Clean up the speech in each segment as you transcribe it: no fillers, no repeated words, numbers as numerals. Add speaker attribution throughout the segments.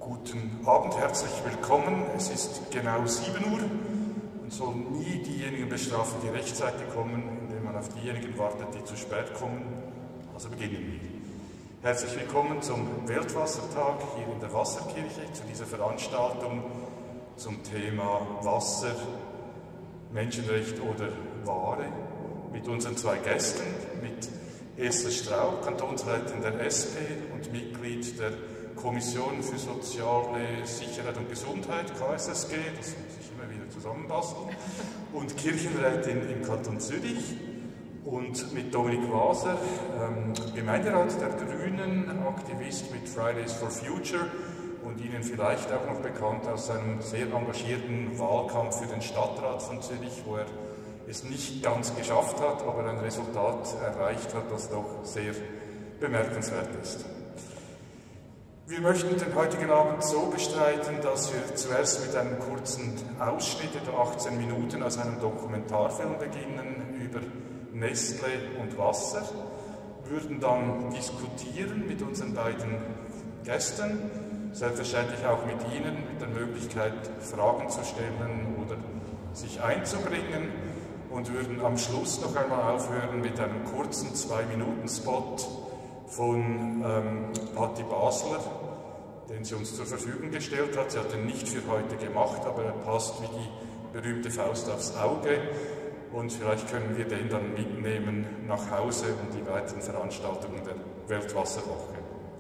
Speaker 1: Guten Abend, herzlich willkommen. Es ist genau 7 Uhr und soll nie diejenigen bestrafen, die rechtzeitig kommen, indem man auf diejenigen wartet, die zu spät kommen. Also beginnen wir. Herzlich willkommen zum Weltwassertag hier in der Wasserkirche, zu dieser Veranstaltung zum Thema Wasser, Menschenrecht oder Ware, mit unseren zwei Gästen, mit Esther Straub, Kantonsrätin der SP und Mitglied der Kommission für Soziale Sicherheit und Gesundheit, KSSG, das muss ich immer wieder zusammenbasteln, und Kirchenrätin im Kanton Zürich, und mit Dominik Waser, Gemeinderat der Grünen, Aktivist mit Fridays for Future und Ihnen vielleicht auch noch bekannt aus seinem sehr engagierten Wahlkampf für den Stadtrat von Zürich, wo er es nicht ganz geschafft hat, aber ein Resultat erreicht hat, das doch sehr bemerkenswert ist. Wir möchten den heutigen Abend so bestreiten, dass wir zuerst mit einem kurzen Ausschnitt, etwa 18 Minuten, aus einem Dokumentarfilm beginnen über Nestle und Wasser, würden dann diskutieren mit unseren beiden Gästen, selbstverständlich auch mit Ihnen, mit der Möglichkeit, Fragen zu stellen oder sich einzubringen, und würden am Schluss noch einmal aufhören mit einem kurzen 2-Minuten-Spot von Patti Basler, den sie uns zur Verfügung gestellt hat. Sie hat den nicht für heute gemacht, aber er passt wie die berühmte Faust aufs Auge, und vielleicht können wir den dann mitnehmen nach Hause und die weiteren Veranstaltungen der Weltwasserwoche.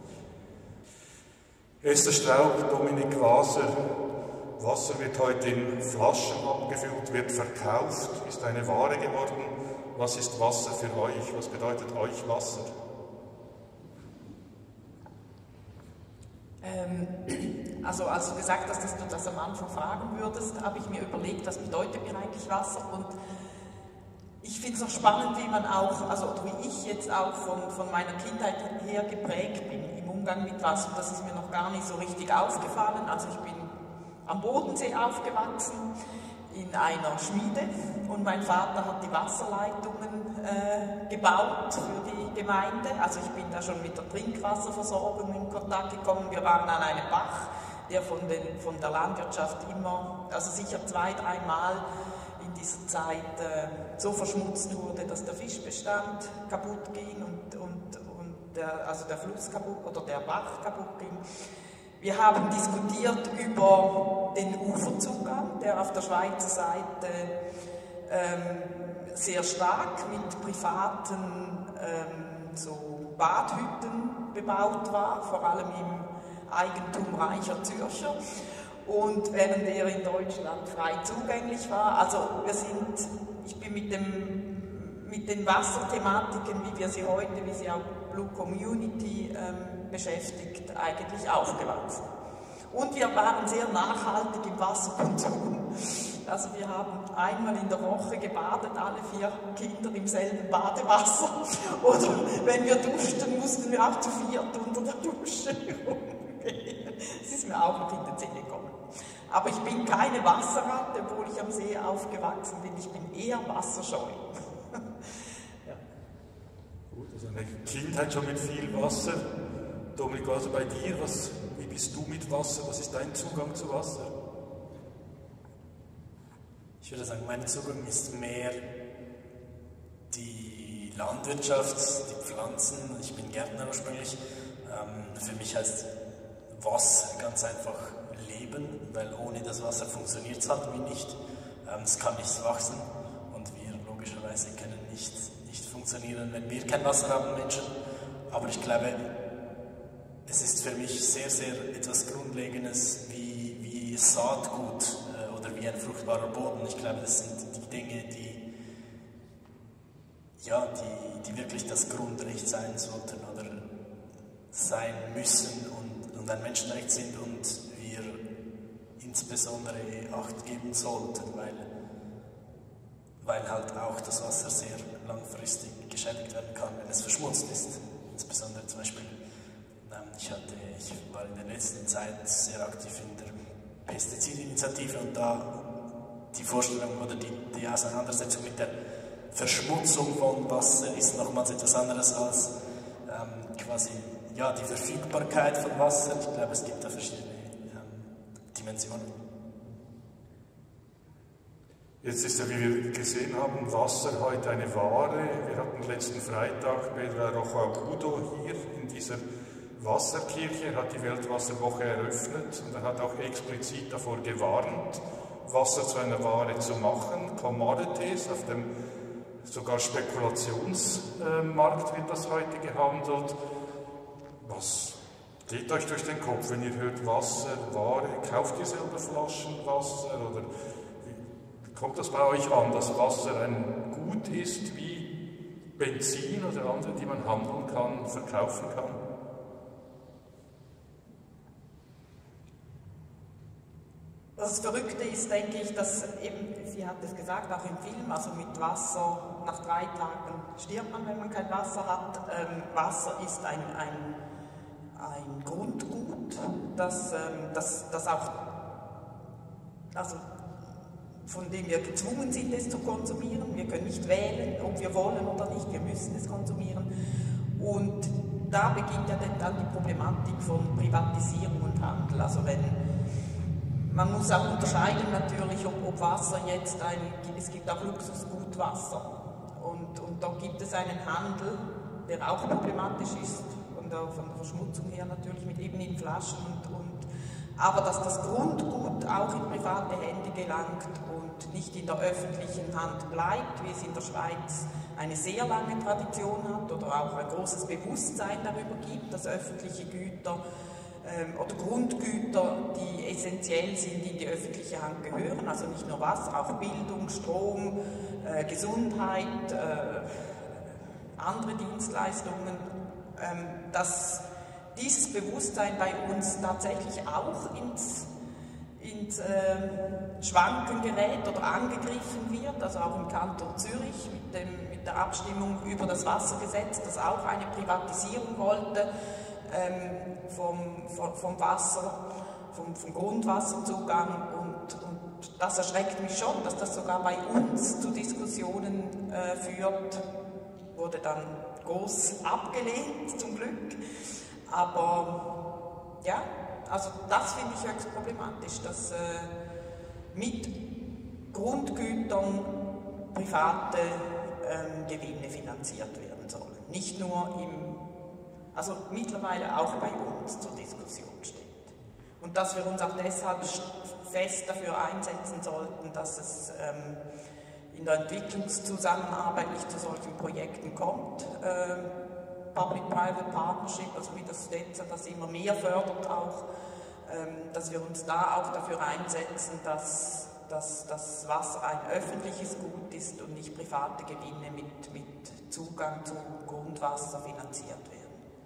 Speaker 1: Esther Straub, Dominik Waser. Wasser wird heute in Flaschen abgefüllt, wird verkauft, ist eine Ware geworden. Was ist Wasser für euch? Was bedeutet euch Wasser?
Speaker 2: Also als du gesagt hast, dass du das am Anfang fragen würdest, habe ich mir überlegt, was bedeutet mir eigentlich Wasser, und ich finde es auch spannend, wie man auch, also wie ich jetzt auch von meiner Kindheit her geprägt bin im Umgang mit Wasser. Das ist mir noch gar nicht so richtig aufgefallen. Also ich bin am Bodensee aufgewachsen, in einer Schmiede, und mein Vater hat die Wasserleitungen gebaut für die Gemeinde. Also ich bin da schon mit der Trinkwasserversorgung in Kontakt gekommen. Wir waren an einem Bach, der von der Landwirtschaft immer, also sicher 2-3 Mal in dieser Zeit so verschmutzt wurde, dass der Fischbestand kaputt ging und der Fluss kaputt oder der Bach kaputt ging. Wir haben diskutiert über den Uferzugang, der auf der Schweizer Seite sehr stark mit privaten so Badhütten bebaut war, vor allem im Eigentum reicher Zürcher. Und während er in Deutschland frei zugänglich war, also ich bin mit den Wasserthematiken, wie wir sie heute, wie sie auch Blue Community beschäftigt, eigentlich aufgewachsen. Und wir waren sehr nachhaltig im Wasserkonsum. Also wir haben einmal in der Woche gebadet, alle 4 Kinder im selben Badewasser. Oder wenn wir duschten, mussten wir auch zu 4 unter der Dusche rumgehen. Das ist mir auch noch in den Sinn gekommen. Aber ich bin keine Wasserratte, obwohl ich am See aufgewachsen bin. Ich bin eher wasserscheu. Ja.
Speaker 1: Gut, also eine Kindheit schon mit viel Wasser. Dominik, also bei dir, wie bist du mit Wasser? Was ist dein Zugang zu Wasser?
Speaker 3: Ich würde sagen, mein Zugang ist mehr die Landwirtschaft, die Pflanzen. Ich bin Gärtner ursprünglich. Für mich heißt Wasser ganz einfach Leben, weil ohne das Wasser funktioniert es halt wie nicht. Es kann nicht wachsen, und wir logischerweise können nicht funktionieren, wenn wir kein Wasser haben, Menschen. Aber ich glaube, es ist für mich sehr, sehr etwas Grundlegendes wie Saatgut oder wie ein fruchtbarer Boden. Ich glaube, das sind die Dinge, die wirklich das Grundrecht sein sollten oder sein müssen und ein Menschenrecht sind, und wir insbesondere Acht geben sollten, weil halt auch das Wasser sehr langfristig geschädigt werden kann, wenn es verschmutzt ist. Insbesondere zum Beispiel, ich war in der letzten Zeit sehr aktiv in der Pestizidinitiative, und da die Vorstellung oder die Auseinandersetzung mit der Verschmutzung von Wasser ist nochmals etwas anderes als quasi die Verfügbarkeit von Wasser. Ich glaube, es gibt da verschiedene Dimensionen.
Speaker 1: Jetzt ist ja, wie wir gesehen haben, Wasser heute eine Ware. Wir hatten letzten Freitag Pedro Rojo Agudo hier in dieser Wasserkirche. Er hat die Weltwasserwoche eröffnet und er hat auch explizit davor gewarnt, Wasser zu einer Ware zu machen. Commodities, auf dem sogar Spekulationsmarkt wird das heute gehandelt. Was geht euch durch den Kopf, wenn ihr hört Wasser, Ware? Kauft ihr selber Flaschen Wasser oder kommt das bei euch an, dass Wasser ein Gut ist wie Benzin oder andere, die man handeln kann, verkaufen kann?
Speaker 2: Das Verrückte ist, denke ich, dass eben, sie hat es gesagt, auch im Film, also mit Wasser, nach 3 Tagen stirbt man, wenn man kein Wasser hat. Wasser ist ein Grundgut, das auch, also von dem wir gezwungen sind, es zu konsumieren. Wir können nicht wählen, ob wir wollen oder nicht, wir müssen es konsumieren. Und da beginnt ja dann die Problematik von Privatisierung und Handel. Also man muss auch unterscheiden natürlich, ob Wasser jetzt es gibt auch Luxusgutwasser. Und da gibt es einen Handel, der auch problematisch ist, von der Verschmutzung her natürlich, mit eben in Flaschen aber dass das Grundgut auch in private Hände gelangt und nicht in der öffentlichen Hand bleibt, wie es in der Schweiz eine sehr lange Tradition hat oder auch ein großes Bewusstsein darüber gibt, dass öffentliche Güter oder Grundgüter, die essentiell sind, in die öffentliche Hand gehören, also nicht nur Wasser, auch Bildung, Strom, Gesundheit, andere Dienstleistungen, dass dieses Bewusstsein bei uns tatsächlich auch ins Schwanken gerät oder angegriffen wird, also auch im Kanton Zürich mit der Abstimmung über das Wassergesetz, das auch eine Privatisierung wollte vom Wasser, vom Grundwasserzugang und das erschreckt mich schon, dass das sogar bei uns zu Diskussionen führt, wurde dann groß abgelehnt zum Glück. Aber ja, also das finde ich höchst problematisch, dass mit Grundgütern private Gewinne finanziert werden sollen. Nicht nur also mittlerweile auch bei uns zur Diskussion steht. Und dass wir uns auch deshalb fest dafür einsetzen sollten, dass es in der Entwicklungszusammenarbeit nicht zu solchen Projekten kommt. Public-Private Partnership, also wie das STEZA das immer mehr fördert auch, dass wir uns da auch dafür einsetzen, dass das Wasser ein öffentliches Gut ist und nicht private Gewinne mit Zugang zu Grundwasser finanziert werden.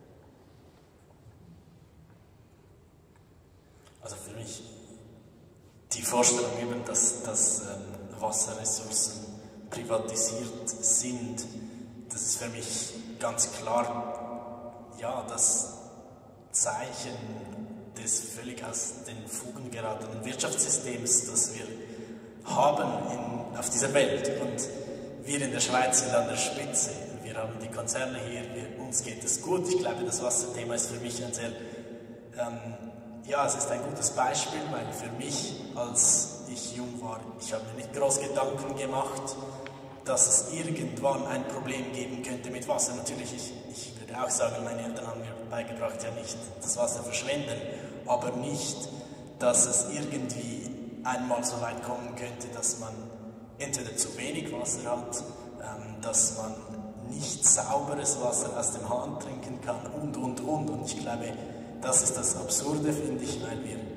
Speaker 3: Also für mich die Vorstellung eben, dass Wasserressourcen privatisiert sind, das ist für mich ganz klar, ja, das Zeichen des völlig aus den Fugen geratenen Wirtschaftssystems, das wir haben auf dieser Welt. Und wir in der Schweiz sind an der Spitze. Wir haben die Konzerne hier, uns geht es gut. Ich glaube, das Wasserthema ist für mich ein sehr, es ist ein gutes Beispiel, weil für mich, als ich jung war, ich habe mir nicht groß Gedanken gemacht, dass es irgendwann ein Problem geben könnte mit Wasser. Natürlich, ich würde auch sagen, meine Eltern haben mir beigebracht, ja nicht das Wasser verschwenden, aber nicht, dass es irgendwie einmal so weit kommen könnte, dass man entweder zu wenig Wasser hat, dass man nicht sauberes Wasser aus dem Hahn trinken kann und. Und ich glaube, das ist das Absurde, finde ich,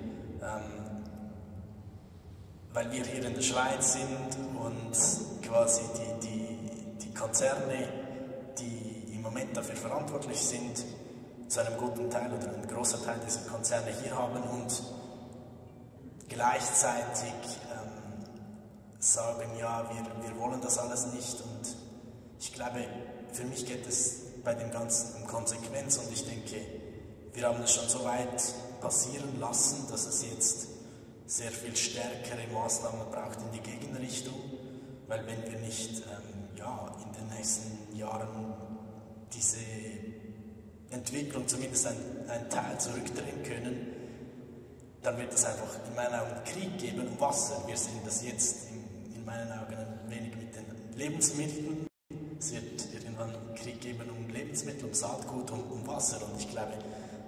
Speaker 3: weil wir hier in der Schweiz sind und quasi die Konzerne, die im Moment dafür verantwortlich sind, zu einem guten Teil oder ein großer Teil dieser Konzerne hier haben und gleichzeitig sagen, ja, wir wollen das alles nicht. Und ich glaube, für mich geht es bei dem Ganzen um Konsequenz und ich denke, wir haben es schon so weit passieren lassen, dass es jetzt sehr viel stärkere Maßnahmen braucht in die Gegenrichtung, weil wenn wir nicht in den nächsten Jahren diese Entwicklung zumindest ein Teil zurückdrehen können, dann wird es einfach in meinen Augen Krieg geben um Wasser. Wir sehen das jetzt in meinen Augen ein wenig mit den Lebensmitteln. Es wird irgendwann Krieg geben um Lebensmittel, um Saatgut, um Wasser. Und ich glaube,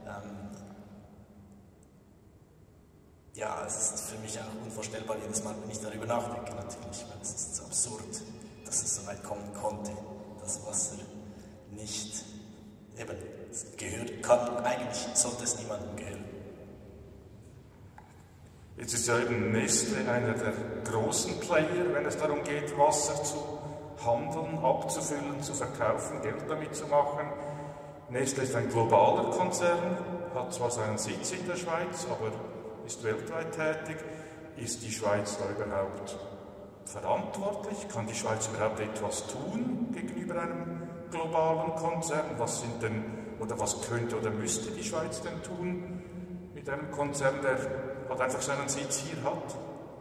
Speaker 3: ja, es ist für mich auch unvorstellbar, jedes Mal, wenn ich darüber nachdenke, natürlich, weil es ist absurd, dass es so weit kommen konnte, dass Wasser nicht eben gehört kann. Eigentlich sollte es niemandem gehören.
Speaker 1: Jetzt ist ja eben Nestle einer der großen Player, wenn es darum geht, Wasser zu handeln, abzufüllen, zu verkaufen, Geld damit zu machen. Nestle ist ein globaler Konzern, hat zwar seinen Sitz in der Schweiz, aber ist weltweit tätig. Ist die Schweiz da überhaupt verantwortlich? Kann die Schweiz überhaupt etwas tun gegenüber einem globalen Konzern? Was sind denn, oder was könnte oder müsste die Schweiz denn tun mit einem Konzern, der halt einfach seinen Sitz hier hat?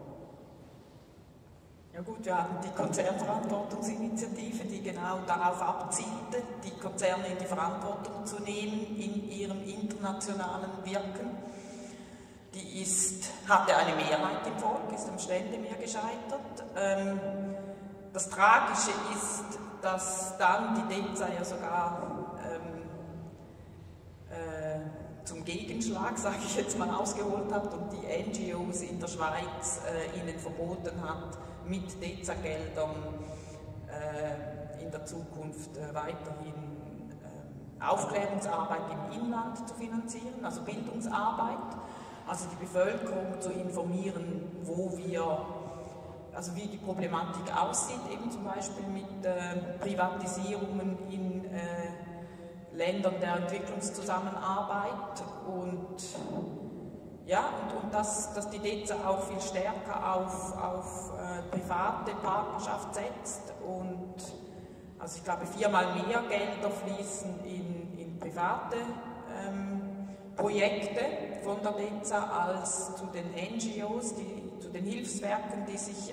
Speaker 2: Ja gut, wir hatten die Konzernverantwortungsinitiative, die genau darauf abzielte, die Konzerne in die Verantwortung zu nehmen in ihrem internationalen Wirken. Die hatte eine Mehrheit im Volk, ist am Ständemeer gescheitert. Das Tragische ist, dass dann die DEZA ja sogar zum Gegenschlag, sage ich jetzt mal, ausgeholt hat und die NGOs in der Schweiz ihnen verboten hat, mit DEZA-Geldern in der Zukunft weiterhin Aufklärungsarbeit im Inland zu finanzieren, also Bildungsarbeit, also die Bevölkerung zu informieren, also wie die Problematik aussieht, eben zum Beispiel mit Privatisierungen in Ländern der Entwicklungszusammenarbeit und dass die DEZA auch viel stärker auf private Partnerschaft setzt und also ich glaube 4-mal mehr Gelder fließen in private Projekte von der DEZA als zu den NGOs, zu den Hilfswerken, die sich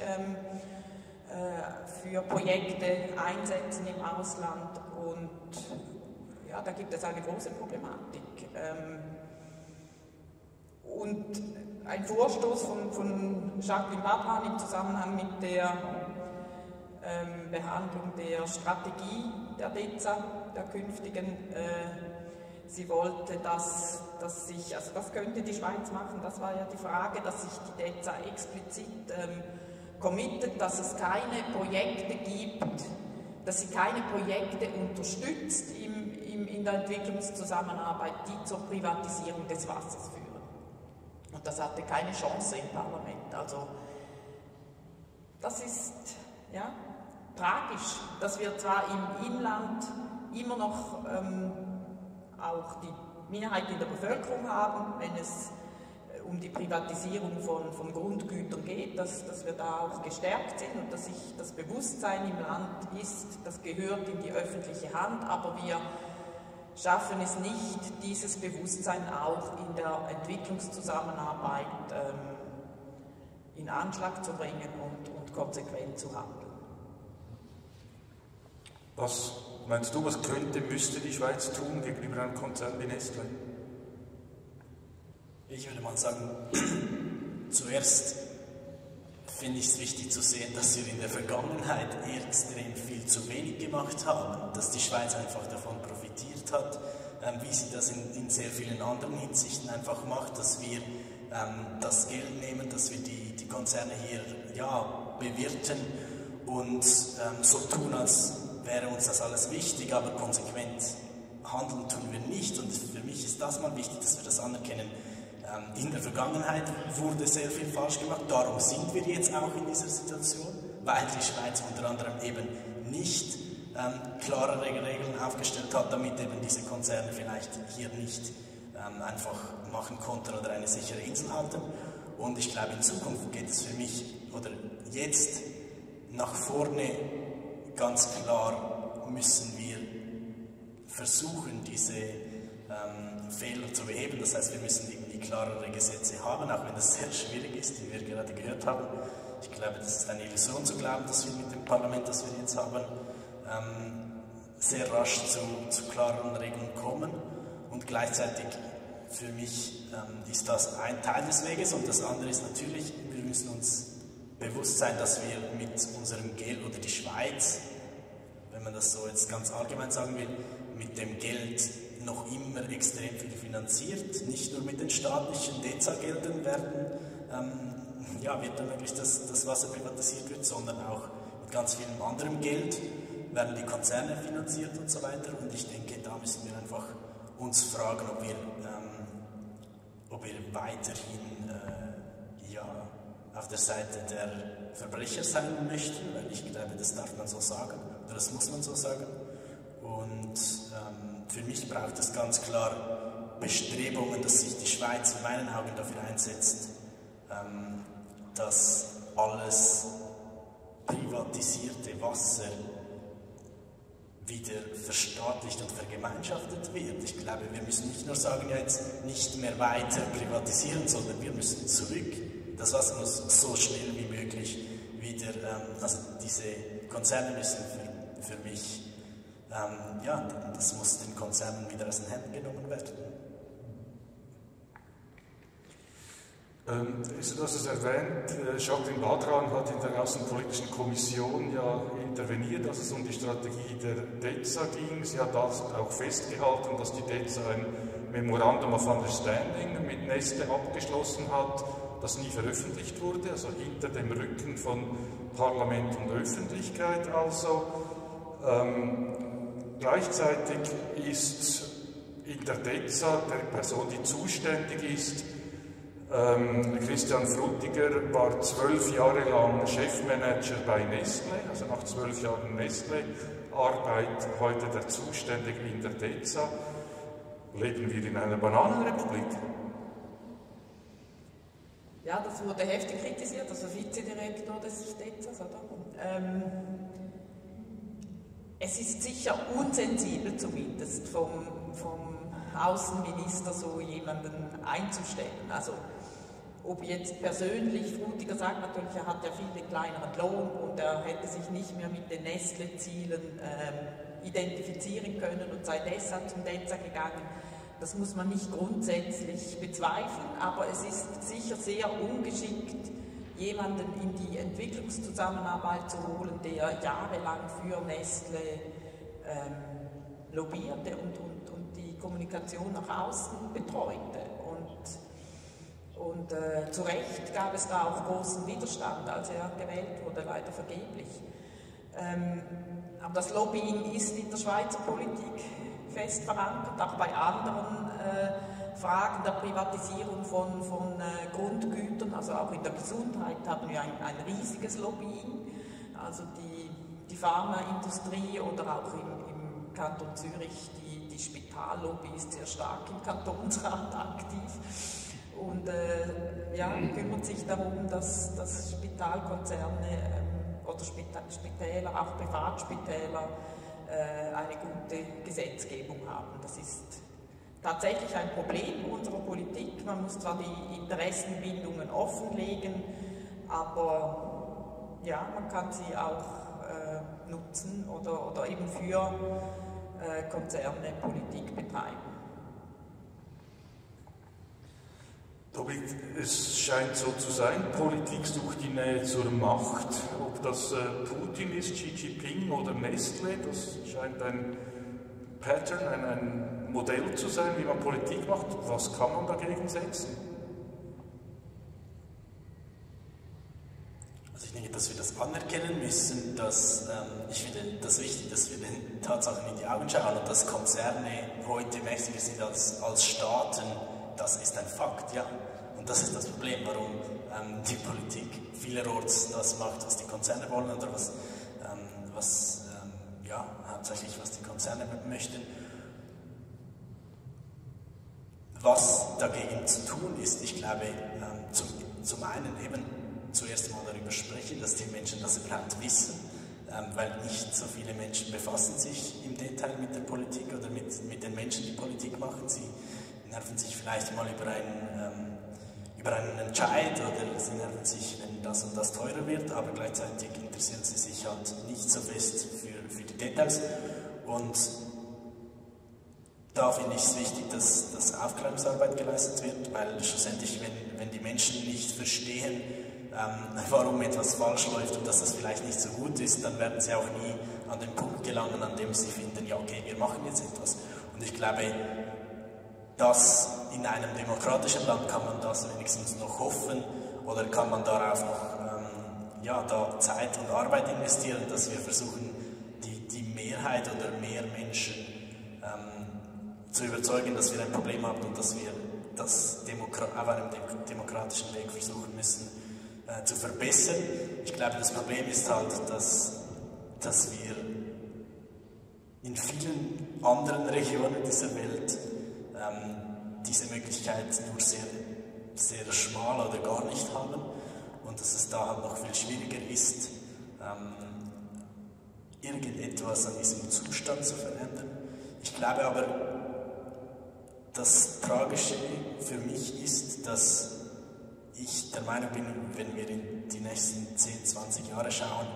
Speaker 2: für Projekte einsetzen im Ausland und ja, da gibt es eine große Problematik. Und ein Vorstoß von Jacqueline Badran im Zusammenhang mit der Behandlung der Strategie der DEZA, der künftigen, sie wollte, dass sich, also das könnte die Schweiz machen, das war ja die Frage, dass sich die DEZA explizit committet, dass es keine Projekte gibt, dass sie keine Projekte unterstützt in der Entwicklungszusammenarbeit, die zur Privatisierung des Wassers führen. Und das hatte keine Chance im Parlament. Also das ist ja tragisch, dass wir zwar im Inland immer noch auch die Mehrheit in der Bevölkerung haben, wenn es um die Privatisierung von Grundgütern geht, dass wir da auch gestärkt sind und dass sich das Bewusstsein im Land ist, das gehört in die öffentliche Hand, aber wir schaffen es nicht, dieses Bewusstsein auch in der Entwicklungszusammenarbeit in Anschlag zu bringen und konsequent zu handeln.
Speaker 1: Was meinst du, was müsste die Schweiz tun gegenüber einem Konzern wie Nestle?
Speaker 3: Ich würde mal sagen, zuerst finde ich es wichtig zu sehen, dass wir in der Vergangenheit extrem viel zu wenig gemacht haben, dass die Schweiz einfach davon profitiert hat, wie sie das in sehr vielen anderen Hinsichten einfach macht, dass wir das Geld nehmen, dass wir die Konzerne hier bewirten und so tun, als wäre uns das alles wichtig, aber konsequent handeln tun wir nicht. Und für mich ist das mal wichtig, dass wir das anerkennen. In der Vergangenheit wurde sehr viel falsch gemacht, darum sind wir jetzt auch in dieser Situation, weil die Schweiz unter anderem eben nicht klarere Regeln aufgestellt hat, damit eben diese Konzerne vielleicht hier nicht einfach machen konnten oder eine sichere Insel halten. Und ich glaube, in Zukunft geht es für mich, oder jetzt nach vorne ganz klar müssen wir versuchen, diese Fehler zu beheben. Das heißt, wir müssen irgendwie klarere Gesetze haben, auch wenn das sehr schwierig ist, wie wir gerade gehört haben. Ich glaube, das ist eine Illusion zu glauben, dass wir mit dem Parlament, das wir jetzt haben, sehr rasch zu klaren Regeln kommen. Und gleichzeitig für mich ist das ein Teil des Weges, und das andere ist natürlich, wir müssen uns bewusst sein, dass wir mit unserem Geld, oder die Schweiz, wenn man das so jetzt ganz allgemein sagen will, mit dem Geld noch immer extrem viel finanziert. Nicht nur mit den staatlichen DEZA-Geldern wird ermöglicht, dass das Wasser privatisiert wird, sondern auch mit ganz viel anderem Geld werden die Konzerne finanziert und so weiter. Und ich denke, da müssen wir einfach uns fragen, ob wir weiterhin auf der Seite der Verbrecher sein möchten, weil ich glaube, das darf man so sagen, oder das muss man so sagen. Und für mich braucht es ganz klar Bestrebungen, dass sich die Schweiz in meinen Augen dafür einsetzt, dass alles privatisierte Wasser wieder verstaatlicht und vergemeinschaftet wird. Ich glaube, wir müssen nicht nur sagen, ja, jetzt nicht mehr weiter privatisieren, sondern wir müssen zurück. Das Wasser muss so schnell wie möglich wieder, also diese Konzerne müssen für mich, das muss den Konzernen wieder aus den Händen genommen werden.
Speaker 1: Du hast es erwähnt, Jacqueline Badran hat in der Außenpolitischen Kommission ja interveniert, als es um die Strategie der DEZA ging. Sie hat das auch festgehalten, dass die DEZA ein Memorandum of Understanding mit Nestle abgeschlossen hat, das nie veröffentlicht wurde, also hinter dem Rücken von Parlament und Öffentlichkeit also. Gleichzeitig ist in der DEZA der Person, die zuständig ist, Christian Frutiger war 12 Jahre lang Chefmanager bei Nestle, also nach 12 Jahren Nestle-Arbeit heute der Zuständige in der DEZA. Leben wir in einer Bananenrepublik?
Speaker 2: Ja, das wurde heftig kritisiert, also Vizedirektor des DEZAs, oder? Es ist sicher unsensibel zumindest vom Außenminister so jemanden einzustellen. Also ob jetzt persönlich, Frutiger sagt natürlich, er hat ja viel den kleineren Lohn und er hätte sich nicht mehr mit den Nestle-Zielen identifizieren können und sei deshalb zum DEZA gegangen. Das muss man nicht grundsätzlich bezweifeln, aber es ist sicher sehr ungeschickt, jemanden in die Entwicklungszusammenarbeit zu holen, der jahrelang für Nestle lobbyierte und die Kommunikation nach außen betreute. Und zu Recht gab es da auch großen Widerstand, als er gewählt wurde, leider vergeblich. Aber das Lobbying ist in der Schweizer Politik fest verankert, auch bei anderen Fragen der Privatisierung von Grundgütern, also auch in der Gesundheit haben wir ein riesiges Lobbying. Also die Pharmaindustrie oder auch im Kanton Zürich die Spitallobby ist sehr stark im Kantonsrat aktiv und kümmert sich darum, dass Spitalkonzerne oder Spitäler, auch Privatspitäler, eine gute Gesetzgebung haben. Das ist tatsächlich ein Problem unserer Politik. Man muss zwar die Interessenbindungen offenlegen, aber ja, man kann sie auch nutzen oder eben für Konzerne Politik betreiben.
Speaker 1: Tobi, es scheint so zu sein, Politik sucht die Nähe zur Macht. Ob das Putin ist, Xi Jinping oder Nestle, das scheint ein Pattern, ein Modell zu sein, wie man Politik macht. Was kann man dagegen setzen?
Speaker 3: Also ich denke, dass wir das anerkennen müssen, dass ich finde das wichtig, dass wir den Tatsachen in die Augen schauen und dass Konzerne heute mächtiger sind als Staaten. Das ist ein Fakt, ja. Und das ist das Problem, warum die Politik vielerorts das macht, was die Konzerne wollen oder hauptsächlich was die Konzerne möchten. Was dagegen zu tun ist, ich glaube, zum einen eben zuerst mal darüber sprechen, dass die Menschen das überhaupt wissen, weil nicht so viele Menschen befassen sich im Detail mit der Politik oder mit den Menschen, die Politik machen. Sie nerven sich vielleicht mal über einen Entscheid oder sie nerven sich, wenn das und das teurer wird, aber gleichzeitig interessieren sie sich halt nicht so fest für die Details. Und da finde ich es wichtig, dass Aufklärungsarbeit geleistet wird, weil schlussendlich, wenn die Menschen nicht verstehen, warum etwas falsch läuft und dass das vielleicht nicht so gut ist, dann werden sie auch nie an den Punkt gelangen, an dem sie finden, ja okay, wir machen jetzt etwas. Und ich glaube, dass in einem demokratischen Land kann man das wenigstens noch hoffen oder kann man darauf noch da Zeit und Arbeit investieren, dass wir versuchen, die Mehrheit oder mehr Menschen zu überzeugen, dass wir ein Problem haben und dass wir das auf einem demokratischen Weg versuchen müssen zu verbessern. Ich glaube, das Problem ist halt, dass wir in vielen anderen Regionen dieser Welt diese Möglichkeit nur sehr, sehr schmal oder gar nicht haben und dass es da halt noch viel schwieriger ist, irgendetwas an diesem Zustand zu verändern. Ich glaube aber, das Tragische für mich ist, dass ich der Meinung bin, wenn wir in die nächsten 10, 20 Jahre schauen,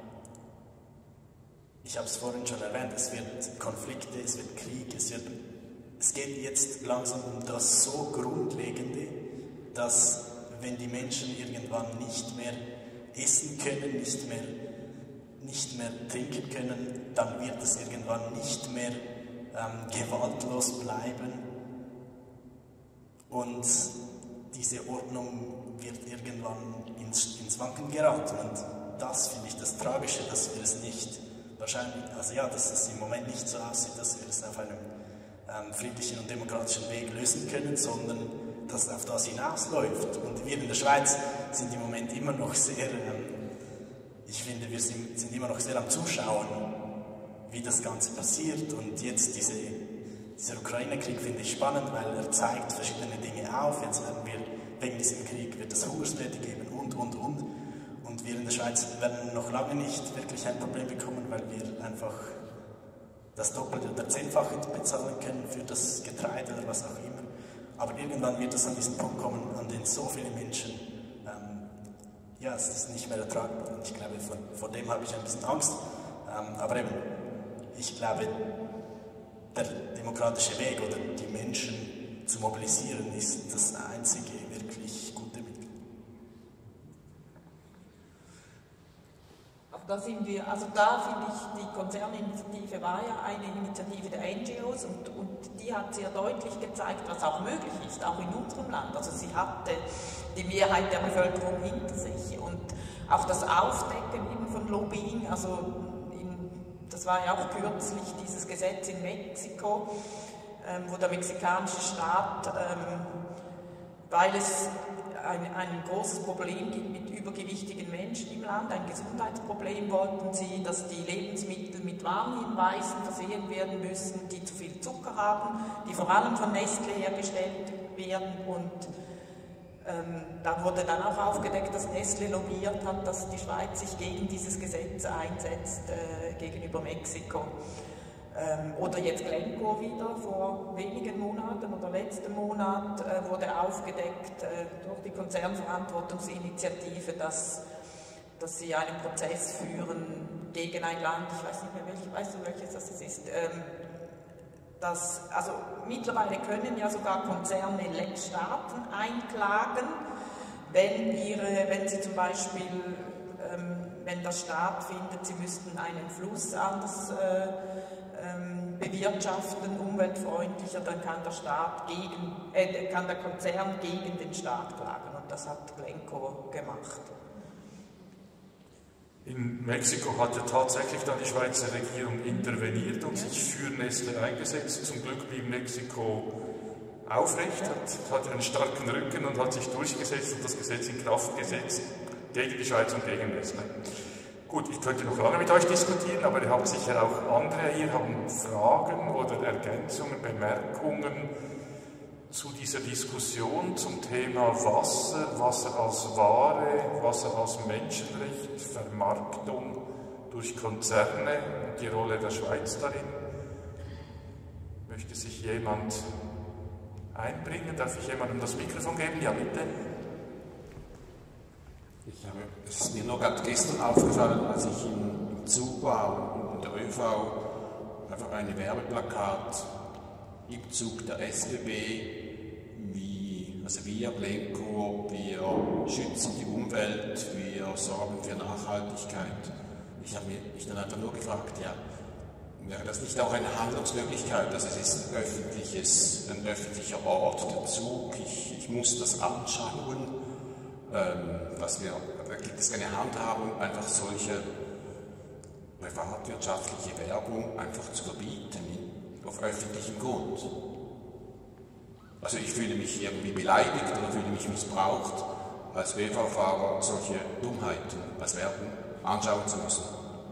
Speaker 3: ich habe es vorhin schon erwähnt, es wird Konflikte, es wird Krieg, es geht jetzt langsam um das so Grundlegende, dass wenn die Menschen irgendwann nicht mehr essen können, nicht mehr trinken können, dann wird es irgendwann nicht mehr gewaltlos bleiben und diese Ordnung wird irgendwann ins Wanken geraten. Und das finde ich das Tragische, dass wir es nicht wahrscheinlich, dass es im Moment nicht so aussieht, dass wir es auf einem friedlichen und demokratischen Weg lösen können, sondern dass es auf das hinausläuft. Und wir in der Schweiz sind im Moment immer noch sehr, ich finde, wir sind immer noch sehr am Zuschauen, wie das Ganze passiert. Und jetzt dieser Ukraine-Krieg finde ich spannend, weil er zeigt verschiedene Dinge auf. Jetzt werden wir, wegen diesem Krieg wird es Hungersnöte geben und. Und wir in der Schweiz werden noch lange nicht wirklich ein Problem bekommen, weil wir einfach das Doppelte oder Zehnfache bezahlen können für das Getreide oder was auch immer. Aber irgendwann wird es an diesen Punkt kommen, an den so viele Menschen, es ist nicht mehr ertragbar. Und ich glaube, vor dem habe ich ein bisschen Angst. Aber eben, ich glaube, der demokratische Weg oder die Menschen zu mobilisieren ist das einzige wirklich gute Mittel.
Speaker 2: Da finde ich, die Konzerninitiative war ja eine Initiative der NGOs und die hat sehr deutlich gezeigt, was auch möglich ist, auch in unserem Land. Also sie hatte die Mehrheit der Bevölkerung hinter sich und auch das Aufdecken eben von Lobbying, das war ja auch kürzlich dieses Gesetz in Mexiko, wo der mexikanische Staat, weil es ein großes Problem gibt mit übergewichtigen Menschen im Land, ein Gesundheitsproblem, wollten sie, dass die Lebensmittel mit Warnhinweisen versehen werden müssen, die zu viel Zucker haben, die vor allem von Nestlé hergestellt werden und da wurde dann auch aufgedeckt, dass Nestlé lobbyiert hat, dass die Schweiz sich gegen dieses Gesetz einsetzt gegenüber Mexiko. Oder jetzt Glencore wieder, vor wenigen Monaten oder letzten Monat wurde aufgedeckt durch die Konzernverantwortungsinitiative, dass sie einen Prozess führen gegen ein Land, ich weiß nicht mehr weißt du welches das ist, mittlerweile können ja sogar Konzerne Staaten einklagen, wenn sie zum Beispiel, wenn der Staat findet, sie müssten einen Fluss anders bewirtschaften, umweltfreundlicher, dann kann der Konzern gegen den Staat klagen und das hat Glencore gemacht.
Speaker 1: In Mexiko hat ja tatsächlich dann die Schweizer Regierung interveniert und sich für Nestlé eingesetzt. Zum Glück blieb Mexiko aufrecht, hat einen starken Rücken und hat sich durchgesetzt und das Gesetz in Kraft gesetzt gegen die Schweiz und gegen Nestlé. Gut, ich könnte noch lange mit euch diskutieren, aber ihr habt sicher auch andere hier, haben Fragen oder Ergänzungen, Bemerkungen zu dieser Diskussion zum Thema Wasser, Wasser als Ware, Wasser als Menschenrecht, Vermarktung durch Konzerne und die Rolle der Schweiz darin. Möchte sich jemand einbringen? Darf ich jemandem das Mikrofon geben? Ja, bitte.
Speaker 4: Es ist mir nur gerade gestern aufgefallen, als ich im Zug war und in der ÖV einfach eine Werbeplakat im Zug der SBB, wir Glencore, wir schützen die Umwelt, wir sorgen für Nachhaltigkeit. Ich habe mich dann einfach nur gefragt, ja, wäre das nicht auch eine Handlungsmöglichkeit? Also es ist ein öffentlicher Ort, der Zug, ich muss das anschauen. Da gibt es keine Handhabung, einfach solche privatwirtschaftliche Werbung einfach zu verbieten auf öffentlichem Grund. Also ich fühle mich irgendwie beleidigt oder fühle mich missbraucht, als ÖV-Fahrer solche Dummheiten als Werbung anschauen zu müssen.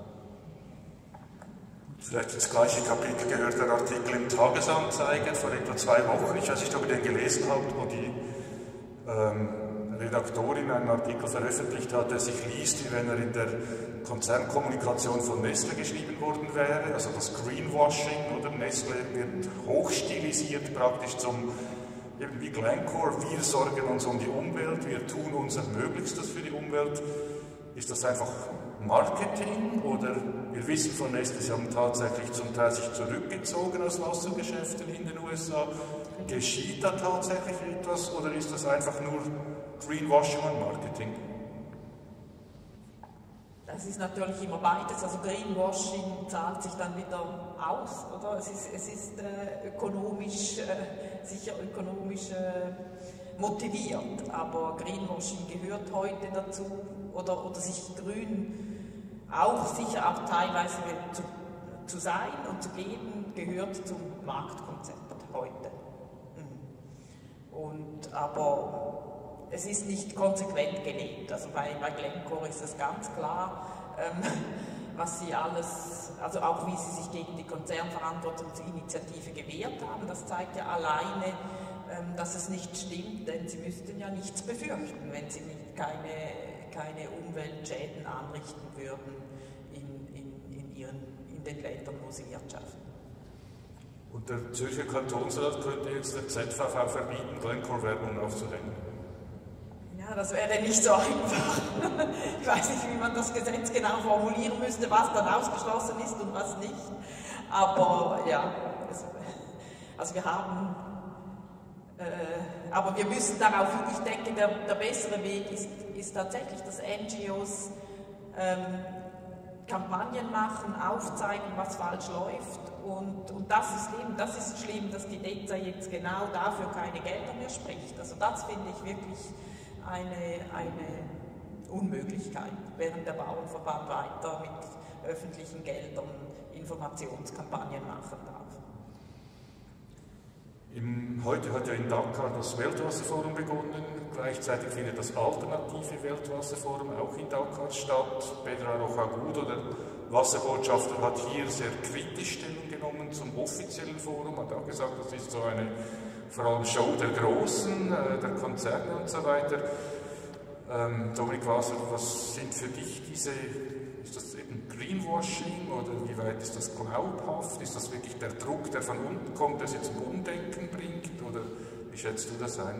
Speaker 1: Vielleicht ins gleiche Kapitel gehört der Artikel im Tagesanzeiger vor etwa 2 Wochen. Ich weiß nicht, ob ihr den gelesen habt, wo die Redaktorin einen Artikel veröffentlicht hat, der sich liest, wie wenn er in der Konzernkommunikation von Nestle geschrieben worden wäre. Also das Greenwashing oder Nestle wird hochstilisiert praktisch zum, eben wie Glencore, wir sorgen uns um die Umwelt, wir tun unser Möglichstes für die Umwelt. Ist das einfach Marketing oder wir wissen von Nestle, sie haben tatsächlich zum Teil sich zurückgezogen aus Wassergeschäften in den USA. Geschieht da tatsächlich etwas oder ist das einfach nur Greenwashing und Marketing?
Speaker 2: Das ist natürlich immer beides. Also Greenwashing zahlt sich dann wieder aus, oder? Es ist ökonomisch, sicher ökonomisch motiviert, aber Greenwashing gehört heute dazu, oder sich grün auch sicher auch teilweise zu sein und zu geben, gehört zum Marktkonzept heute. Aber es ist nicht konsequent gelebt. Also bei Glencore ist es ganz klar, was sie alles, also auch wie sie sich gegen die Konzernverantwortungsinitiative gewehrt haben. Das zeigt ja alleine, dass es nicht stimmt, denn sie müssten ja nichts befürchten, wenn sie nicht keine Umweltschäden anrichten würden in den Ländern, wo sie wirtschaften.
Speaker 1: Und der Zürcher Kantonsrat könnte jetzt der ZVV verbieten, Glencore-Werbung aufzuhängen?
Speaker 2: Ja, das wäre nicht so einfach. Ich weiß nicht, wie man das Gesetz genau formulieren müsste, was dann ausgeschlossen ist und was nicht. Aber ja, also wir haben, aber wir müssen darauf, ich denke, der bessere Weg ist tatsächlich, dass NGOs Kampagnen machen, aufzeigen, was falsch läuft. Und das ist schlimm, dass die DEZA jetzt genau dafür keine Gelder mehr spricht. Also das finde ich wirklich eine Unmöglichkeit, während der Bauernverband weiter mit öffentlichen Geldern Informationskampagnen machen darf.
Speaker 1: Heute hat ja in Dakar das Weltwasserforum begonnen, gleichzeitig findet das alternative Weltwasserforum auch in Dakar statt. Pedra Rochagudo, der Wasserbotschafter, hat hier sehr kritisch Stellung genommen zum offiziellen Forum, hat auch gesagt, das ist so eine vor allem Show der Großen, der Konzerne und so weiter. Dominik Wasser, was sind für dich ist das eben Greenwashing oder wie weit ist das glaubhaft? Ist das wirklich der Druck, der von unten kommt, der sie zum Umdenken bringt oder wie schätzt du das ein?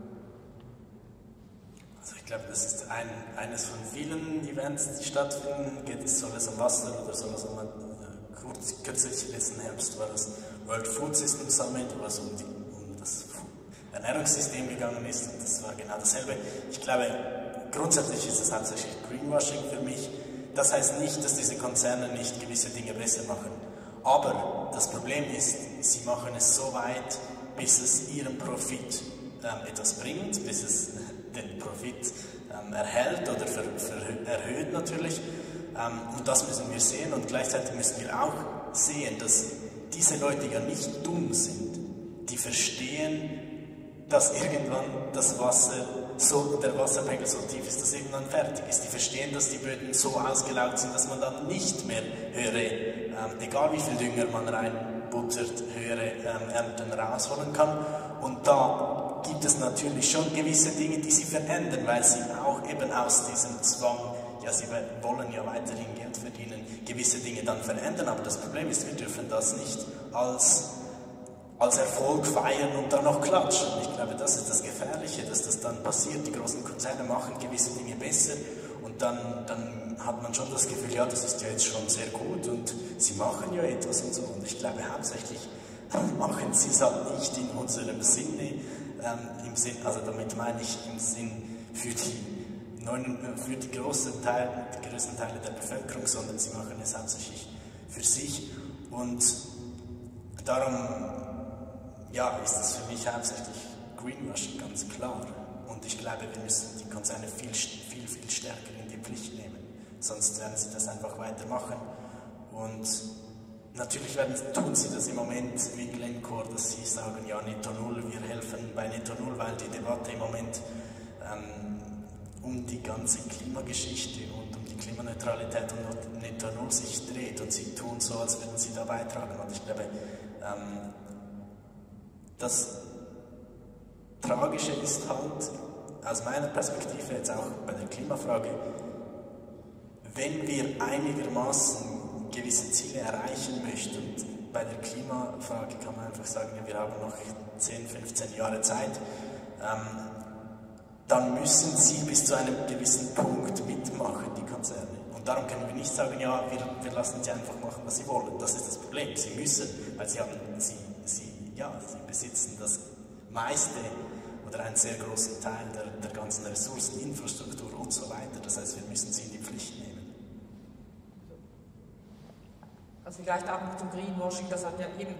Speaker 3: Also ich glaube, das ist eines von vielen Events, die stattfinden. Soll es um Wasser oder soll es kürzlich letzten Herbst war das World Food System Summit, wo es um das Ernährungssystem gegangen ist und das war genau dasselbe. Ich glaube, grundsätzlich ist es hauptsächlich Greenwashing für mich. Das heißt nicht, dass diese Konzerne nicht gewisse Dinge besser machen. Aber das Problem ist, sie machen es so weit, bis es ihrem Profit etwas bringt, bis es den Profit erhält oder erhöht natürlich. Und das müssen wir sehen und gleichzeitig müssen wir auch sehen, dass diese Leute ja nicht dumm sind. Die verstehen, dass irgendwann der Wasserpegel so tief ist, dass irgendwann fertig ist. Die verstehen, dass die Böden so ausgelaugt sind, dass man dann nicht mehr egal wie viel Dünger man reinbuttert, höhere Ernten rausholen kann. Und da gibt es natürlich schon gewisse Dinge, die sie verändern, weil sie auch eben aus diesem Zwang, ja, sie wollen ja weiterhin Geld verdienen, gewisse Dinge dann verändern. Aber das Problem ist, wir dürfen das nicht als Erfolg feiern und dann noch klatschen. Ich glaube, das ist das Gefährliche, dass das dann passiert. Die großen Konzerne machen gewisse Dinge besser und dann hat man schon das Gefühl, ja, das ist ja jetzt schon sehr gut und sie machen ja etwas und so. Und ich glaube hauptsächlich machen sie es halt nicht in unserem Sinne, also damit meine ich im Sinn für die größten Teile der Bevölkerung, sondern sie machen es hauptsächlich für sich. Und darum ist es für mich hauptsächlich Greenwashing, ganz klar. Und ich glaube, wir müssen die Konzerne viel stärker in die Pflicht nehmen. Sonst werden sie das einfach weitermachen. Und natürlich tun sie das im Moment wie Glencore, dass sie sagen, ja, Netto Null, wir helfen bei Netto Null, weil die Debatte im Moment um die ganze Klimageschichte und um die Klimaneutralität und Netto Null sich dreht. Und sie tun so, als würden sie da beitragen. Und ich glaube, das Tragische ist halt, aus meiner Perspektive jetzt auch bei der Klimafrage, wenn wir einigermaßen gewisse Ziele erreichen möchten, und bei der Klimafrage kann man einfach sagen, ja, wir haben noch 10, 15 Jahre Zeit, dann müssen sie bis zu einem gewissen Punkt mitmachen, die Konzerne. Und darum können wir nicht sagen, ja, wir lassen sie einfach machen, was sie wollen. Das ist das Problem. Sie müssen, weil sie besitzen das meiste oder einen sehr großen Teil der ganzen Ressourcen, Infrastruktur und so weiter. Das heißt, wir müssen sie in die Pflicht nehmen.
Speaker 2: Also vielleicht auch noch zum Greenwashing, das hat ja eben,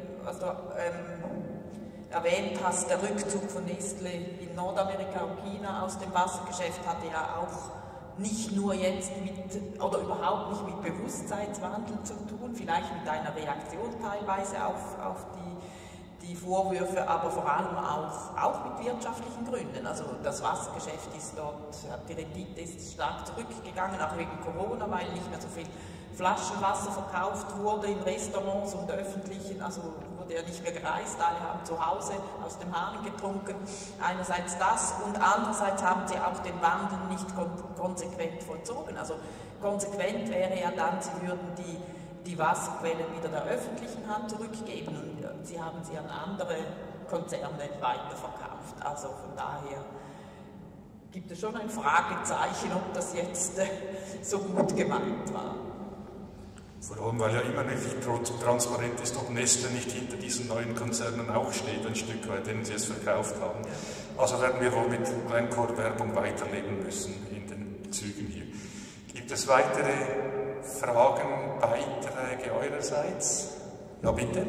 Speaker 2: erwähnt hast, der Rückzug von Nestlé in Nordamerika und China aus dem Wassergeschäft hatte ja auch nicht nur jetzt oder überhaupt nicht mit Bewusstseinswandel zu tun, vielleicht mit einer Reaktion teilweise auf die Vorwürfe, aber vor allem auch mit wirtschaftlichen Gründen. Also das Wassergeschäft ist dort, die Rendite ist stark zurückgegangen, auch wegen Corona, weil nicht mehr so viel Flaschenwasser verkauft wurde in Restaurants und öffentlichen, also wurde ja nicht mehr gereist, alle haben zu Hause aus dem Hahn getrunken. Einerseits das und andererseits haben sie auch den Wandel nicht konsequent vollzogen. Also konsequent wäre ja dann, sie würden die Wasserquellen wieder der öffentlichen Hand zurückgeben und sie haben sie an andere Konzerne weiterverkauft. Also von daher gibt es schon ein Fragezeichen, ob das jetzt so gut gemeint war.
Speaker 1: Vor allem, weil ja immer nicht transparent ist, ob Nestle nicht hinter diesen neuen Konzernen auch steht, ein Stück weit, denen sie es verkauft haben. Also werden wir wohl mit Glencore-Werbung weiterleben müssen in den Zügen hier. Gibt es weitere Fragen, Beiträge eurerseits? Ja, bitte.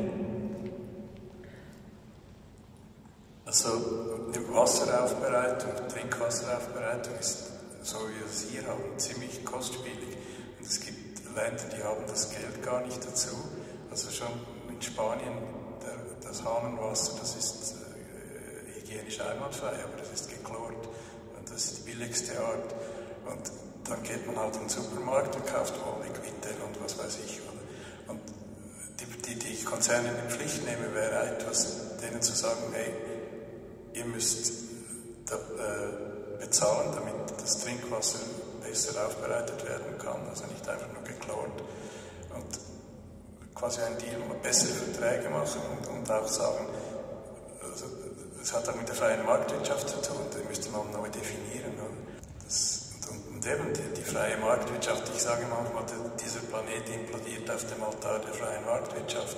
Speaker 5: Also die Wasseraufbereitung, Trinkwasseraufbereitung ist, so wie wir es hier haben, ziemlich kostspielig. Und es gibt Länder, die haben das Geld gar nicht dazu. Also schon in Spanien, das Hahnenwasser, das ist hygienisch einwandfrei, aber das ist geklort. Und das ist die billigste Art. Und dann geht man halt in den Supermarkt und kauft Liquidel und was weiß ich. Und die Konzerne in die Pflicht nehmen, wäre etwas, denen zu sagen, hey, ihr müsst bezahlen, damit das Trinkwasser besser aufbereitet werden kann, also nicht einfach nur geklort. Und quasi ein Deal, bessere Verträge machen und auch sagen, also das hat auch mit der freien Marktwirtschaft zu tun, die müsste man neu definieren. Und eben die freie Marktwirtschaft, ich sage manchmal, dieser Planet implodiert auf dem Altar der freien Marktwirtschaft.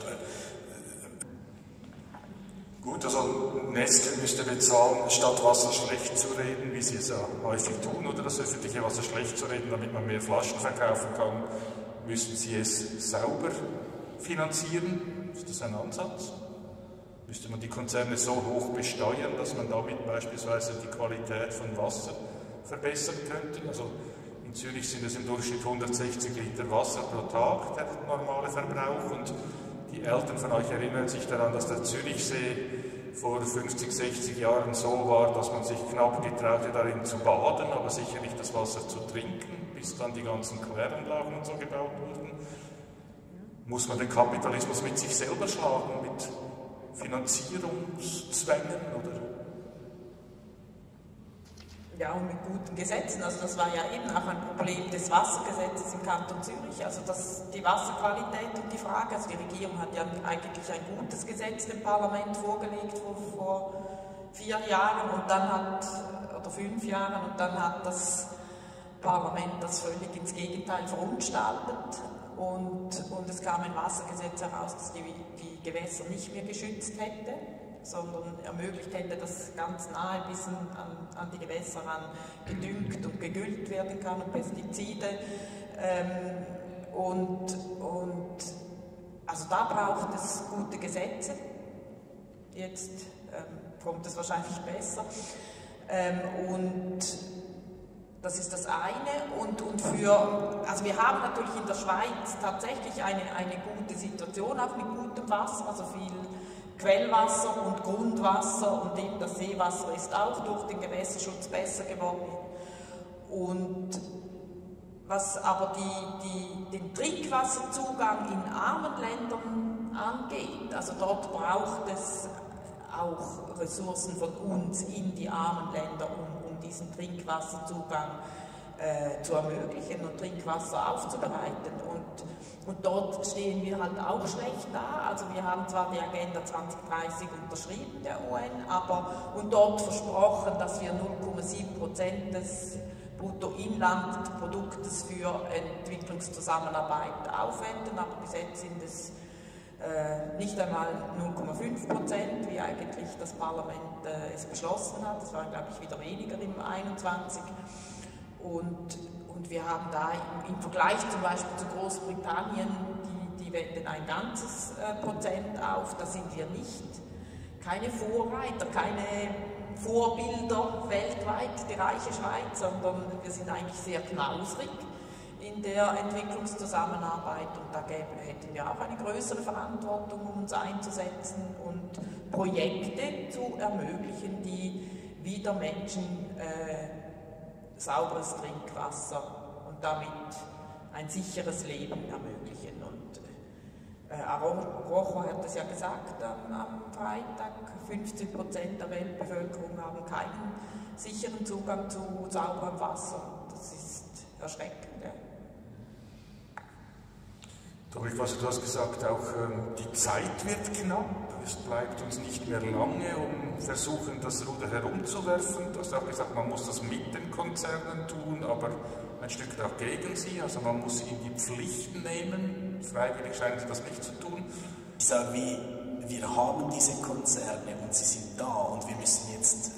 Speaker 1: Gut, also Nestle müsste bezahlen, statt Wasser schlecht zu reden, wie sie es ja häufig tun, oder das öffentliche Wasser schlecht zu reden, damit man mehr Flaschen verkaufen kann, müssten sie es sauber finanzieren. Ist das ein Ansatz? Müsste man die Konzerne so hoch besteuern, dass man damit beispielsweise die Qualität von Wasser verbessern könnte? Also in Zürich sind es im Durchschnitt 160 Liter Wasser pro Tag, der normale Verbrauch, und die Eltern von euch erinnern sich daran, dass der Zürichsee vor 50, 60 Jahren so war, dass man sich knapp getraute, darin zu baden, aber sicher nicht das Wasser zu trinken, bis dann die ganzen Kläranlagen und so gebaut wurden. Muss man den Kapitalismus mit sich selber schlagen, mit Finanzierungszwängen, oder?
Speaker 2: Ja, und mit guten Gesetzen. Also das war ja eben auch ein Problem des Wassergesetzes im Kanton Zürich. Also die Wasserqualität und die Frage. Also die Regierung hat ja eigentlich ein gutes Gesetz dem Parlament vorgelegt vor 4 Jahren und dann oder 5 Jahren, und dann hat das Parlament das völlig ins Gegenteil verunstaltet und es kam ein Wassergesetz heraus, das die Gewässer nicht mehr geschützt hätte, sondern ermöglicht hätte, dass ganz nahe bis an die Gewässer ran gedüngt und gegüllt werden kann und Pestizide. Also da braucht es gute Gesetze. Jetzt kommt es wahrscheinlich besser. Und das ist das eine. Also wir haben natürlich in der Schweiz tatsächlich eine gute Situation, auch mit gutem Wasser, also viel Quellwasser und Grundwasser, und eben das Seewasser ist auch durch den Gewässerschutz besser geworden. Und was aber den Trinkwasserzugang in armen Ländern angeht, also dort braucht es auch Ressourcen von uns in die armen Länder, um diesen Trinkwasserzugang zu ermöglichen und Trinkwasser aufzubereiten. Und dort stehen wir halt auch schlecht da. Also wir haben zwar die Agenda 2030 unterschrieben, der UN, und dort versprochen, dass wir 0,7% des Bruttoinlandproduktes für Entwicklungszusammenarbeit aufwenden, aber bis jetzt sind es nicht einmal 0,5%, wie eigentlich das Parlament es beschlossen hat. Das waren, glaube ich, wieder weniger im 21. Und wir haben da im Vergleich zum Beispiel zu Großbritannien, die wenden ein ganzes Prozent auf, da sind wir nicht. Keine Vorreiter, keine Vorbilder weltweit, die reiche Schweiz, sondern wir sind eigentlich sehr knausrig in der Entwicklungszusammenarbeit, und da hätten wir auch eine größere Verantwortung, um uns einzusetzen und Projekte zu ermöglichen, die wieder Menschen sauberes Trinkwasser und damit ein sicheres Leben ermöglichen. Und Rojo hat es ja gesagt am Freitag, 15% der Weltbevölkerung haben keinen sicheren Zugang zu sauberem Wasser. Das ist erschreckend. Ja.
Speaker 1: Dominik, du hast gesagt, auch die Zeit wird knapp. Es bleibt uns nicht mehr lange, um versuchen, das Ruder herumzuwerfen. Du hast auch gesagt, man muss das mit den Konzernen tun, aber ein Stück auch gegen sie. Also man muss sie in die Pflicht nehmen. Freiwillig scheint das nicht zu tun.
Speaker 3: Ich sage, wir haben diese Konzerne und sie sind da, und wir müssen jetzt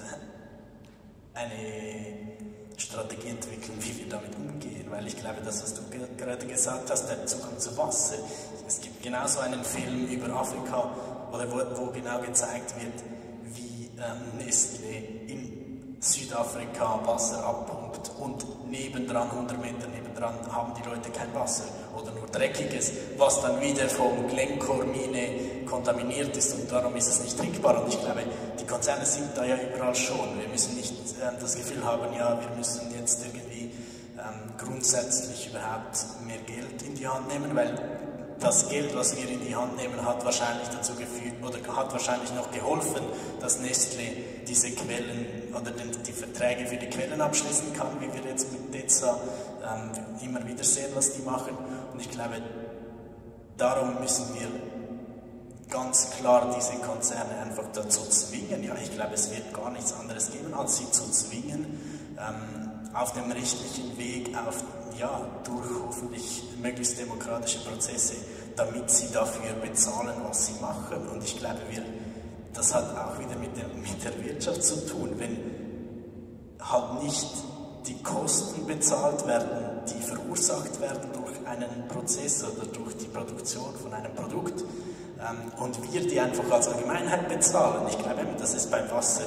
Speaker 3: eine Strategie entwickeln, wie wir damit umgehen, weil ich glaube, das, was du gerade gesagt hast, der Zugang zu Wasser, es gibt genauso einen Film über Afrika, oder wo genau gezeigt wird, wie Nestlé in Südafrika Wasser abpumpt, und 100 Meter nebendran haben die Leute kein Wasser oder nur dreckiges, was dann wieder vom Glencore-Mine kontaminiert ist, und darum ist es nicht trinkbar. Und ich glaube, die Konzerne sind da ja überall schon. Wir müssen nicht das Gefühl haben, ja, wir müssen jetzt irgendwie grundsätzlich überhaupt mehr Geld in die Hand nehmen, weil das Geld, was wir in die Hand nehmen, hat wahrscheinlich dazu geführt oder hat wahrscheinlich noch geholfen, dass Nestlé diese Quellen oder die Verträge für die Quellen abschließen kann, wie wir jetzt mit DEZA immer wieder sehen, was die machen. Und ich glaube, darum müssen wir ganz klar diese Konzerne einfach dazu zwingen. Ja, ich glaube, es wird gar nichts anderes geben, als sie zu zwingen, auf dem rechtlichen Weg, durch hoffentlich möglichst demokratische Prozesse, damit sie dafür bezahlen, was sie machen. Und ich glaube, das hat auch wieder mit der Wirtschaft zu tun. Wenn halt nicht die Kosten bezahlt werden, die verursacht werden durch einen Prozess oder durch die Produktion von einem Produkt, und wir die einfach als Allgemeinheit bezahlen. Ich glaube, das ist beim Wasser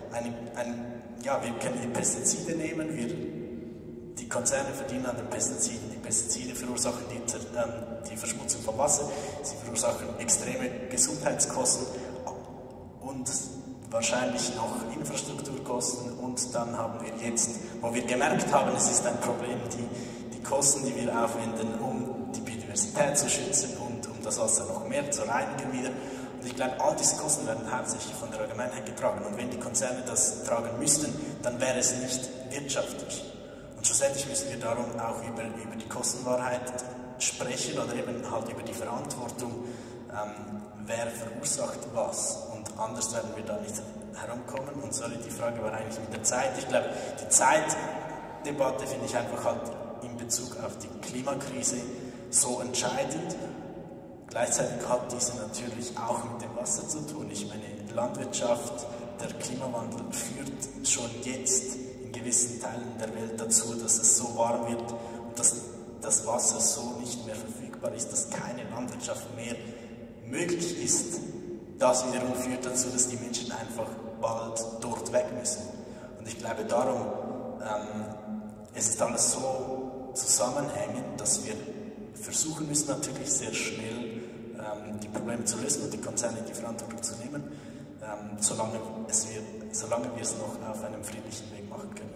Speaker 3: wir können die Pestizide nehmen, die Konzerne verdienen an den Pestiziden. Die Pestizide verursachen die Verschmutzung vom Wasser, sie verursachen extreme Gesundheitskosten und wahrscheinlich noch Infrastrukturkosten. Und dann haben wir jetzt, wo wir gemerkt haben, es ist ein Problem, die Kosten, die wir aufwenden, um die Biodiversität zu schützen und um das Wasser noch mehr zu reinigen wieder. Und ich glaube, all diese Kosten werden hauptsächlich von der Allgemeinheit getragen. Und wenn die Konzerne das tragen müssten, dann wäre es nicht wirtschaftlich. Und schlussendlich müssen wir darum auch über die Kostenwahrheit sprechen oder eben halt über die Verantwortung, wer verursacht was. Und anders werden wir da nicht herumkommen. Und sorry, die Frage war eigentlich mit der Zeit. Ich glaube, die Zeit Debatte finde ich einfach halt in Bezug auf die Klimakrise so entscheidend. Gleichzeitig hat diese natürlich auch mit dem Wasser zu tun. Ich meine, Landwirtschaft, der Klimawandel führt schon jetzt in gewissen Teilen der Welt dazu, dass es so warm wird und dass das Wasser so nicht mehr verfügbar ist, dass keine Landwirtschaft mehr möglich ist. Das wiederum führt dazu, dass die Menschen einfach bald dort weg müssen. Und ich glaube darum, es ist alles so zusammenhängend, dass wir versuchen müssen, natürlich sehr schnell die Probleme zu lösen und die Konzerne die Verantwortung zu nehmen, solange wir es noch auf einem friedlichen Weg machen können.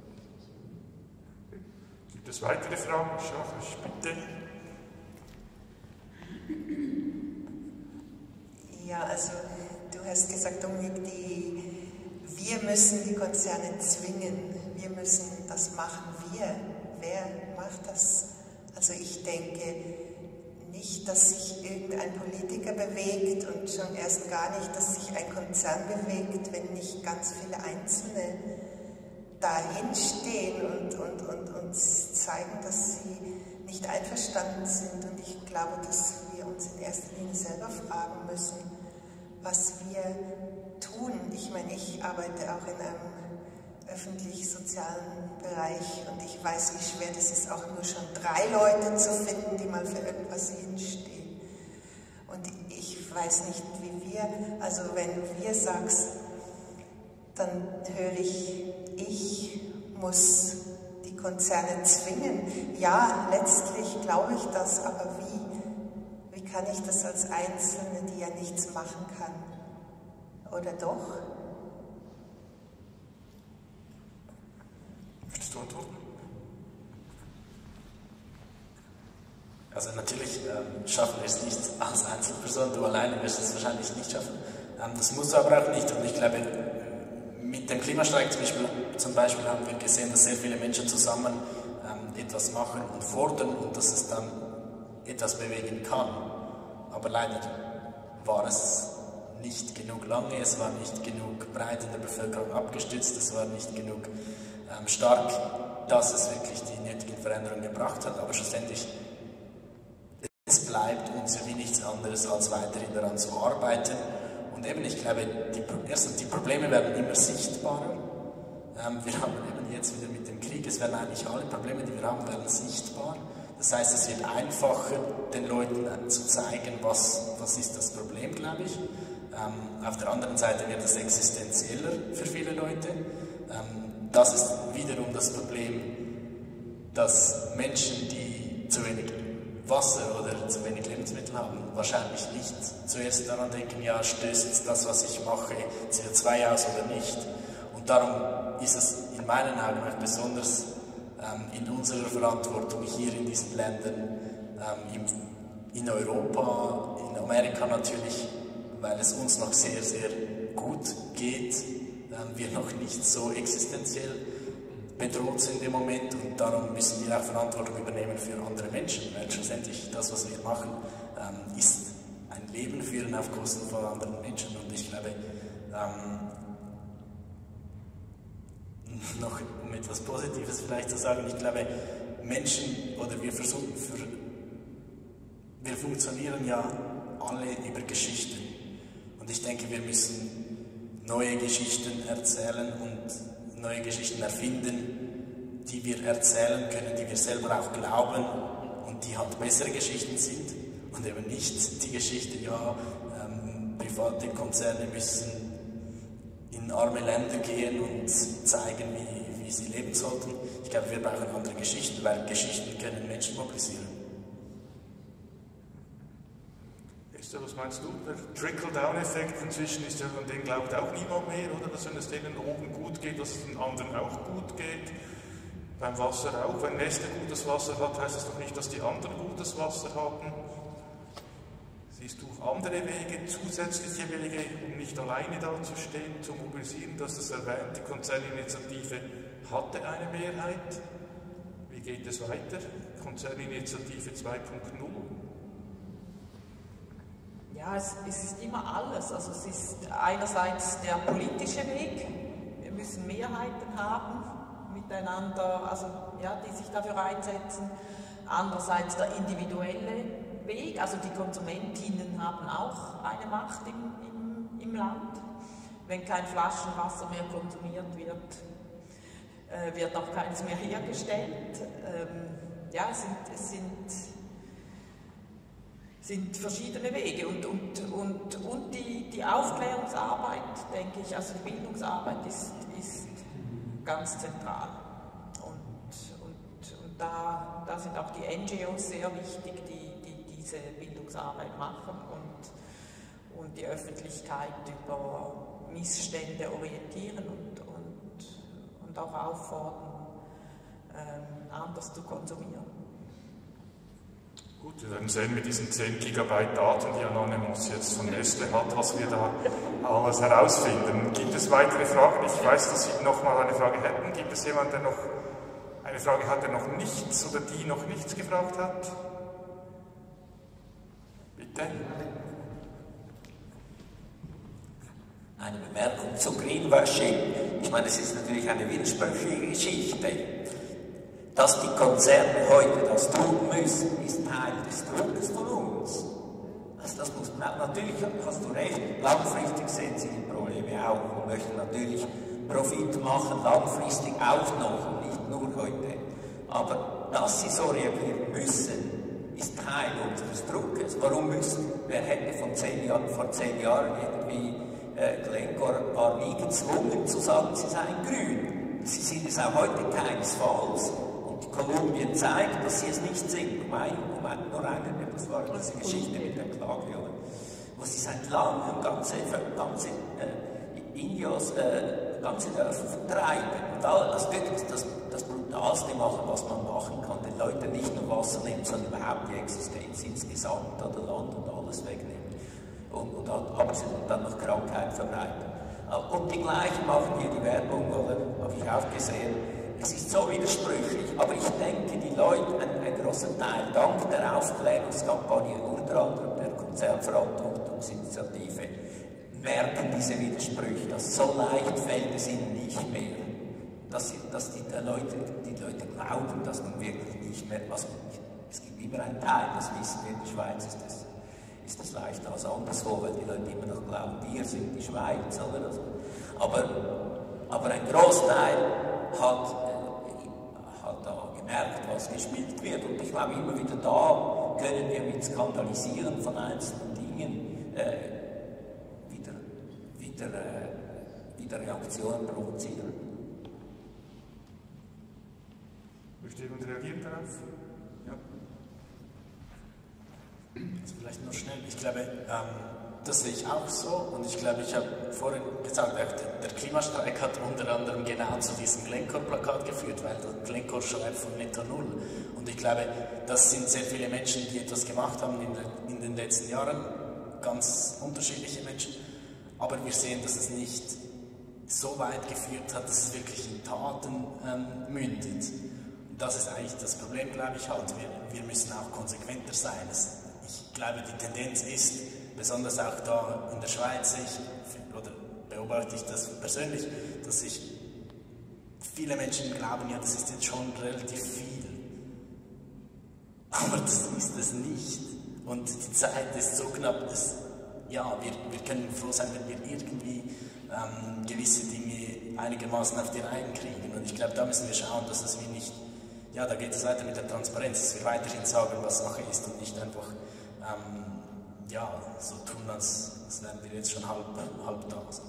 Speaker 1: Gibt es weitere Fragen? Schach, bitte.
Speaker 6: Ja, also du hast gesagt, Dominik, wir müssen die Konzerne zwingen, wir müssen das machen. Wer macht das? Also ich denke nicht, dass sich irgendein Politiker bewegt und schon erst gar nicht, dass sich ein Konzern bewegt, wenn nicht ganz viele Einzelne dahinstehen und zeigen, dass sie nicht einverstanden sind. Und ich glaube, dass wir uns in erster Linie selber fragen müssen, was wir tun. Ich meine, ich arbeite auch in einem öffentlich-sozialen Bereich und ich weiß, wie schwer das ist, auch nur schon 3 Leute zu finden, die mal für irgendwas hinstehen. Und ich weiß nicht, wie wir, also wenn du wir sagst, dann höre ich muss die Konzerne zwingen. Ja, letztlich glaube ich das, aber wie kann ich das als Einzelne, die ja nichts machen kann? Oder doch?
Speaker 1: Möchtest du antworten?
Speaker 3: Also natürlich schaffen wir es nicht als Einzelperson, du alleine wirst es wahrscheinlich nicht schaffen. Das musst du aber auch nicht. Und ich glaube, mit dem Klimastreik zum Beispiel haben wir gesehen, dass sehr viele Menschen zusammen etwas machen und fordern und dass es dann etwas bewegen kann. Aber leider war es nicht genug lange, es war nicht genug breit in der Bevölkerung abgestützt, es war nicht genug stark, dass es wirklich die nötigen Veränderungen gebracht hat. Aber schlussendlich, es bleibt uns ja wie nichts anderes, als weiterhin daran zu arbeiten. Und eben, ich glaube, die Probleme werden immer sichtbarer. Wir haben eben jetzt wieder mit dem Krieg, es werden eigentlich alle Probleme, die wir haben, werden sichtbar. Das heißt, es wird einfacher, den Leuten zu zeigen, was ist das Problem, glaube ich. Auf der anderen Seite wird es existenzieller für viele Leute. Das ist wiederum das Problem, dass Menschen, die zu wenig Wasser oder zu wenig Lebensmittel haben, wahrscheinlich nicht zuerst daran denken, ja, stößt das, was ich mache, CO2 aus oder nicht. Und darum ist es in meinen Augen auch besonders in unserer Verantwortung hier in diesen Ländern, in Europa, in Amerika natürlich, weil es uns noch sehr, sehr gut geht, wir noch nicht so existenziell bedroht sind im Moment und darum müssen wir auch Verantwortung übernehmen für andere Menschen, weil schlussendlich das, was wir machen, ist ein Leben führen auf Kosten von anderen Menschen und ich glaube, noch um etwas Positives vielleicht zu sagen, ich glaube, Menschen oder wir funktionieren ja alle über Geschichten und ich denke, wir müssen neue Geschichten erzählen und neue Geschichten erfinden, die wir erzählen können, die wir selber auch glauben und die halt bessere Geschichten sind und eben nicht die Geschichte, ja, private Konzerne müssen in arme Länder gehen und zeigen, wie sie leben sollten. Ich glaube, wir brauchen andere Geschichten, weil Geschichten können Menschen mobilisieren.
Speaker 1: Esther, was meinst du? Der Trickle-Down-Effekt inzwischen ist ja, von dem glaubt auch niemand mehr, oder? Dass wenn es denen oben gut geht, dass es den anderen auch gut geht. Beim Wasser auch. Wenn Neste gutes Wasser hat, heißt es doch nicht, dass die anderen gutes Wasser haben. Siehst du andere Wege, zusätzliche Wege, um nicht alleine dazustehen, zu mobilisieren, dass das erwähnte Konzerninitiative hatte eine Mehrheit? Wie geht es weiter? Konzerninitiative 2.0?
Speaker 2: Ja, es ist immer alles. Also es ist einerseits der politische Weg. Wir müssen Mehrheiten haben mit miteinander, also ja, die sich dafür einsetzen. Andererseits der individuelle Weg, also die Konsumentinnen haben auch eine Macht im Land. Wenn kein Flaschenwasser mehr konsumiert wird, wird auch keines mehr hergestellt. Ja, es sind verschiedene Wege und die Aufklärungsarbeit, denke ich, also die Bildungsarbeit ist ganz zentral. Und da sind auch die NGOs sehr wichtig, die diese Bildungsarbeit machen und die Öffentlichkeit über Missstände orientieren und auch auffordern, anders zu konsumieren.
Speaker 1: Gut, wir werden sehen mit diesen 10 Gigabyte Daten, die Anonymous jetzt von Nestle hat, was wir da alles herausfinden. Gibt es weitere Fragen? Ich weiß, dass Sie noch mal eine Frage hätten. Gibt es jemanden, der noch eine Frage hat, der noch nichts oder die noch nichts gefragt hat? Bitte?
Speaker 7: Eine Bemerkung zu Greenwashing. Ich meine, es ist natürlich eine widersprüchliche Geschichte. Dass die Konzerne heute das tun müssen, ist Teil des Drucks von uns. Also das muss man auch, natürlich hast du recht, langfristig sehen sie die Probleme auch und möchten natürlich Profit machen, langfristig auch noch und nicht nur heute. Aber dass sie so reagieren müssen, ist Teil unseres Druckes. Warum müssen? Wer hätte vor 10 Jahren irgendwie Glencore war nie gezwungen zu sagen, sie seien grün. Sie sind es auch heute keinesfalls. Und Kolumbien zeigt, dass sie es nicht sind. Das war diese Geschichte mit der Klage, oder? Wo sie seit langem ganze Indios, ganze Dörfer vertreiben. Und das wirklich das Brutalste machen, was man machen kann, den Leuten nicht nur Wasser nehmen, sondern überhaupt die Existenz insgesamt oder Land und alles wegnehmen. Und dann noch Krankheit verbreiten. Und die gleichen machen hier die Werbung, oder? Habe ich auch gesehen. Es ist so widersprüchlich, aber ich denke, die Leute, ein großer Teil, dank der Aufklärungskampagne, unter anderem der Konzernverantwortungsinitiative, merken diese Widersprüche, dass so leicht fällt es ihnen nicht mehr. Dass die Leute glauben, dass man wirklich nicht mehr, es gibt immer einen Teil, das wissen wir, in der Schweiz ist das leichter als anderswo, weil die Leute immer noch glauben, wir sind die Schweiz, oder? Also, aber ein Großteil hat da gemerkt, was gespielt wird. Und ich glaube, immer wieder da können wir mit Skandalisieren von einzelnen Dingen wieder Reaktionen provozieren.
Speaker 1: Möchte jemand reagieren darauf? Ja.
Speaker 3: Also vielleicht nur schnell. Ich glaube, das sehe ich auch so. Und ich glaube, ich habe vorhin gesagt, der Klimastreik hat unter anderem genau zu diesem Glencore-Plakat geführt, weil der Glencore schreibt von Netto Null. Und ich glaube, das sind sehr viele Menschen, die etwas gemacht haben in den letzten Jahren. Ganz unterschiedliche Menschen. Aber wir sehen, dass es nicht so weit geführt hat, dass es wirklich in Taten mündet. Und das ist eigentlich das Problem, glaube ich, halt. Wir müssen auch konsequenter sein. Ich glaube, die Tendenz ist, besonders auch da in der Schweiz, oder beobachte ich das persönlich, dass sich viele Menschen glauben, ja, das ist jetzt schon relativ viel. Aber das ist es nicht. Und die Zeit ist so knapp, dass ja, wir können froh sein, wenn wir irgendwie gewisse Dinge einigermaßen auf die Reihen kriegen. Und ich glaube, da müssen wir schauen, dass es wie nicht, ja, da geht es weiter mit der Transparenz, dass wir weiterhin sagen, was Sache ist und nicht einfach ja, so tun, als wären wir jetzt schon halb da. Also.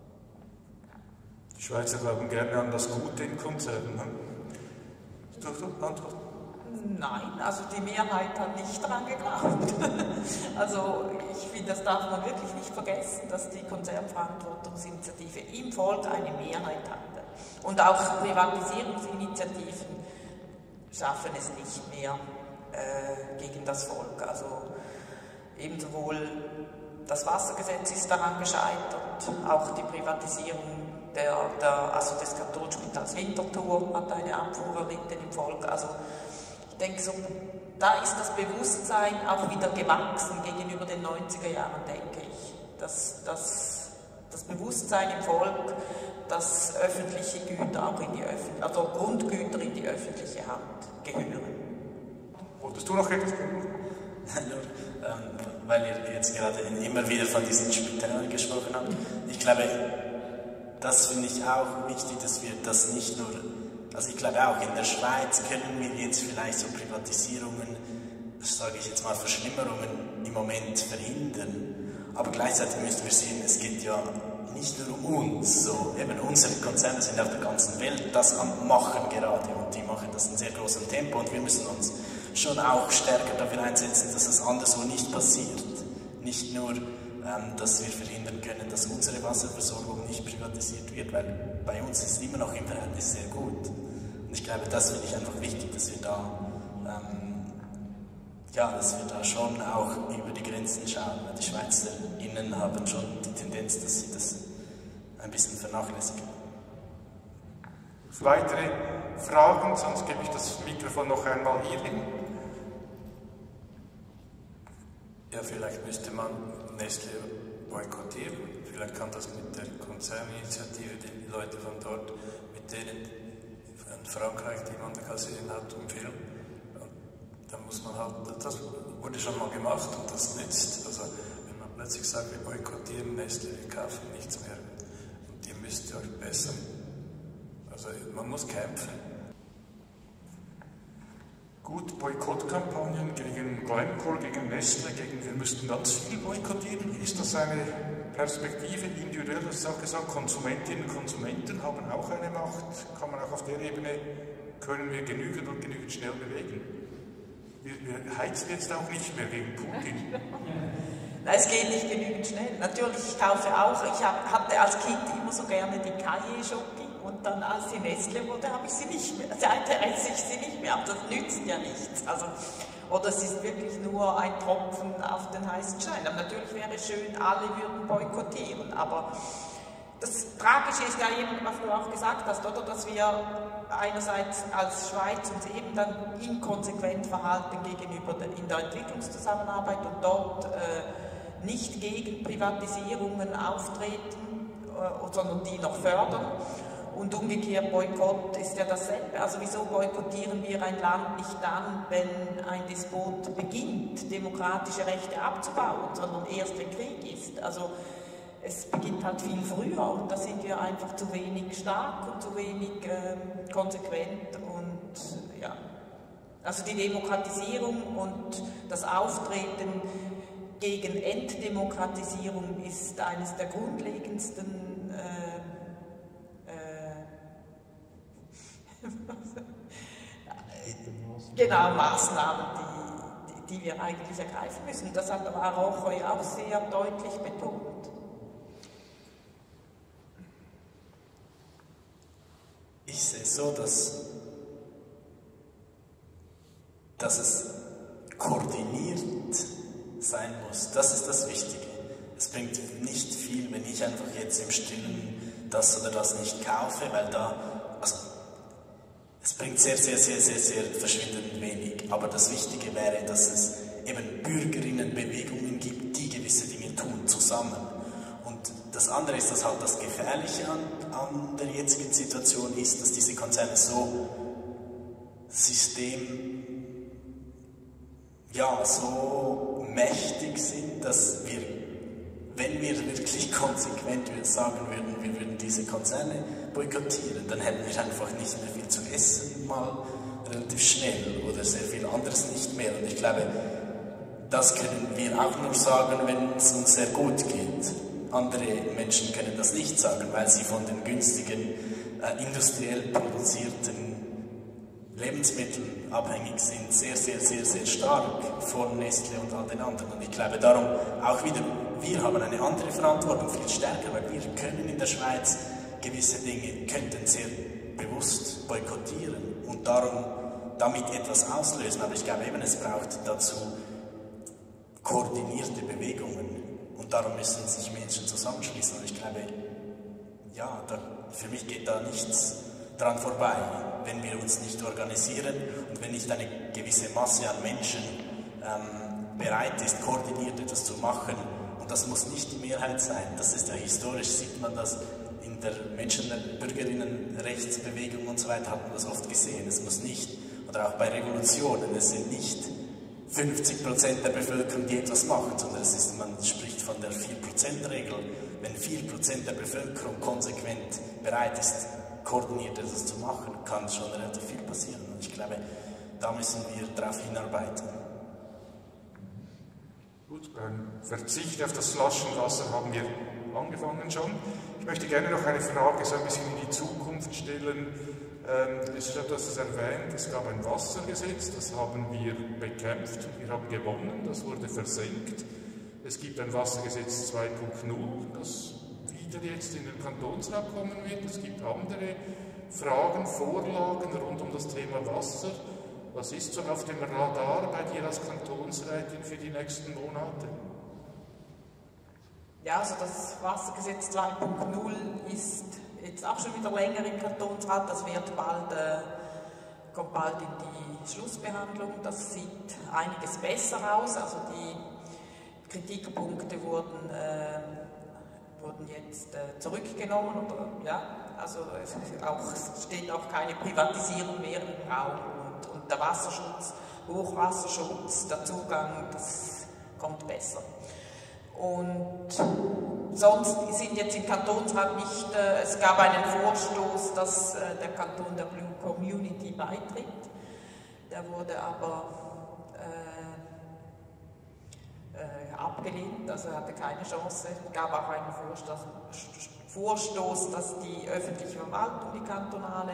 Speaker 1: Die Schweizer glauben gerne an das Gute in Konzernen. Antwort?
Speaker 2: Nein, also die Mehrheit hat nicht daran geglaubt. Also ich finde, das darf man wirklich nicht vergessen, dass die Konzernverantwortungsinitiative im Volk eine Mehrheit hatte. Und auch Privatisierungsinitiativen schaffen es nicht mehr gegen das Volk. Also eben sowohl das Wassergesetz ist daran gescheitert, auch die Privatisierung des Kantonsspitals Winterthur hat eine Abfuhr erlitten im Volk. Also ich denke, so, da ist das Bewusstsein auch wieder gewachsen gegenüber den 90er Jahren, denke ich. Das das Bewusstsein im Volk, dass öffentliche Güter auch also Grundgüter in die öffentliche Hand gehören.
Speaker 1: Wolltest du noch etwas?
Speaker 3: Weil ihr jetzt gerade immer wieder von diesen Spitälern gesprochen habt. Ich glaube, das finde ich auch wichtig, dass wir das nicht nur, also ich glaube auch in der Schweiz können wir jetzt vielleicht so Privatisierungen, sage ich jetzt mal Verschlimmerungen im Moment verhindern, aber gleichzeitig müssen wir sehen, es geht ja nicht nur um uns, so eben unsere Konzerne sind auf der ganzen Welt das am Machen gerade und die machen das in sehr großem Tempo und wir müssen uns schon auch stärker dafür einsetzen, dass es anderswo nicht passiert. Nicht nur, dass wir verhindern können, dass unsere Wasserversorgung nicht privatisiert wird, weil bei uns ist es immer noch im Verhältnis sehr gut. Und ich glaube, das finde ich einfach wichtig, dass wir da schon auch über die Grenzen schauen. Die SchweizerInnen haben schon die Tendenz, dass sie das ein bisschen vernachlässigen.
Speaker 1: Weitere Fragen, sonst gebe ich das Mikrofon noch einmal hier hin.
Speaker 5: Ja, vielleicht müsste man Nestlé boykottieren. Vielleicht kann das mit der Konzerninitiative, die Leute von dort, mit denen in Frankreich, die man gesehen hat im Film, da muss man halt, das wurde schon mal gemacht und das nützt. Also wenn man plötzlich sagt, wir boykottieren Nestlé, wir kaufen nichts mehr und ihr müsst euch bessern. Also man muss kämpfen.
Speaker 1: Gut, Boykottkampagnen gegen Glencore, gegen Nestlé, wir müssten ganz viel boykottieren. Ist das eine Perspektive, individuell, das ist auch gesagt, Konsumentinnen und Konsumenten haben auch eine Macht, kann man auch auf der Ebene, können wir genügend und genügend schnell bewegen. Wir heizen jetzt auch nicht mehr gegen Putin.
Speaker 2: Nein, es geht nicht genügend schnell. Natürlich, ich kaufe auch, ich hatte als Kind immer so gerne die Cahier-Schoki und dann als sie Nestlé wurde, habe ich sie nicht mehr, seither esse ich sie nicht mehr, aber das nützt ja nichts. Also, oder es ist wirklich nur ein Tropfen auf den heißen Stein. Aber natürlich wäre es schön, alle würden boykottieren, aber das Tragische ist ja eben, was du auch gesagt hast, oder, dass wir einerseits als Schweiz uns eben dann inkonsequent verhalten gegenüber in der Entwicklungszusammenarbeit und dort nicht gegen Privatisierungen auftreten, sondern die noch fördern. Und umgekehrt, Boykott ist ja dasselbe. Also wieso boykottieren wir ein Land nicht dann, wenn ein Despot beginnt, demokratische Rechte abzubauen, sondern erst wenn Krieg ist? Also es beginnt halt viel früher und da sind wir einfach zu wenig stark und zu wenig konsequent und ja. Also die Demokratisierung und das Auftreten gegen Entdemokratisierung ist eines der grundlegendsten Maßnahmen, die wir eigentlich ergreifen müssen. Das hat Araujo ja auch sehr deutlich betont.
Speaker 3: Ich sehe es so, dass es koordiniert sein muss. Das ist das Wichtige. Es bringt nicht viel, wenn ich einfach jetzt im Stillen das oder das nicht kaufe, weil es bringt sehr verschwindend wenig. Aber das Wichtige wäre, dass es eben Bürgerinnenbewegungen gibt, die gewisse Dinge tun, zusammen. Und das andere ist, dass halt das Gefährliche an der jetzigen Situation ist, dass diese Konzerne so so mächtig sind, dass wir, wenn wir wirklich konsequent sagen würden, wir würden diese Konzerne boykottieren, dann hätten wir einfach nicht mehr viel zu essen, mal relativ schnell oder sehr viel anderes nicht mehr. Und ich glaube, das können wir auch nur sagen, wenn es uns sehr gut geht. Andere Menschen können das nicht sagen, weil sie von den günstigen, industriell produzierten Lebensmitteln abhängig sind, sehr stark von Nestlé und all den anderen. Und ich glaube darum auch wieder, wir haben eine andere Verantwortung, viel stärker, weil wir können in der Schweiz gewisse Dinge, könnten sehr bewusst boykottieren und damit etwas auslösen. Aber ich glaube eben, es braucht dazu koordinierte Bewegungen. Und darum müssen sich Menschen zusammenschließen. Und ich glaube, ja, für mich geht da nichts dran vorbei, wenn wir uns nicht organisieren und wenn nicht eine gewisse Masse an Menschen bereit ist, koordiniert etwas zu machen. Und das muss nicht die Mehrheit sein. Das ist ja historisch, sieht man das in der Bürgerinnenrechtsbewegung und so weiter, hat man das oft gesehen. Es muss nicht, oder auch bei Revolutionen, es sind nicht 50% der Bevölkerung, die etwas macht, sondern man spricht von der 4%-Regel. Wenn 4% der Bevölkerung konsequent bereit ist, koordiniert etwas zu machen, kann schon relativ viel passieren. Und ich glaube, da müssen wir darauf hinarbeiten.
Speaker 1: Gut, beim Verzicht auf das Flaschenwasser haben wir angefangen schon. Ich möchte gerne noch eine Frage so ein bisschen in die Zukunft stellen. Ich habe das erwähnt, es gab ein Wassergesetz, das haben wir bekämpft, wir haben gewonnen, das wurde versenkt. Es gibt ein Wassergesetz 2.0, das wieder jetzt in den Kantonsrat kommen wird. Es gibt andere Fragen, Vorlagen rund um das Thema Wasser. Was ist so auf dem Radar bei dir als Kantonsrätin für die nächsten Monate?
Speaker 2: Ja, also das Wassergesetz 2.0 ist jetzt auch schon wieder länger im Kantonsrat. Das wird kommt bald in die Schlussbehandlung. Das sieht einiges besser aus. Also die Kritikpunkte wurden jetzt zurückgenommen. Oder, ja, also es steht auch keine Privatisierung mehr im Raum. Und der Wasserschutz, Hochwasserschutz, der Zugang, das kommt besser. Und sonst sind jetzt im Kantonsrat nicht, es gab einen Vorstoß, dass der Kanton der Blue Community beitritt. Der wurde aber abgelehnt, also er hatte keine Chance. Es gab auch einen Vorstoß, dass die öffentliche Verwaltung, die kantonale,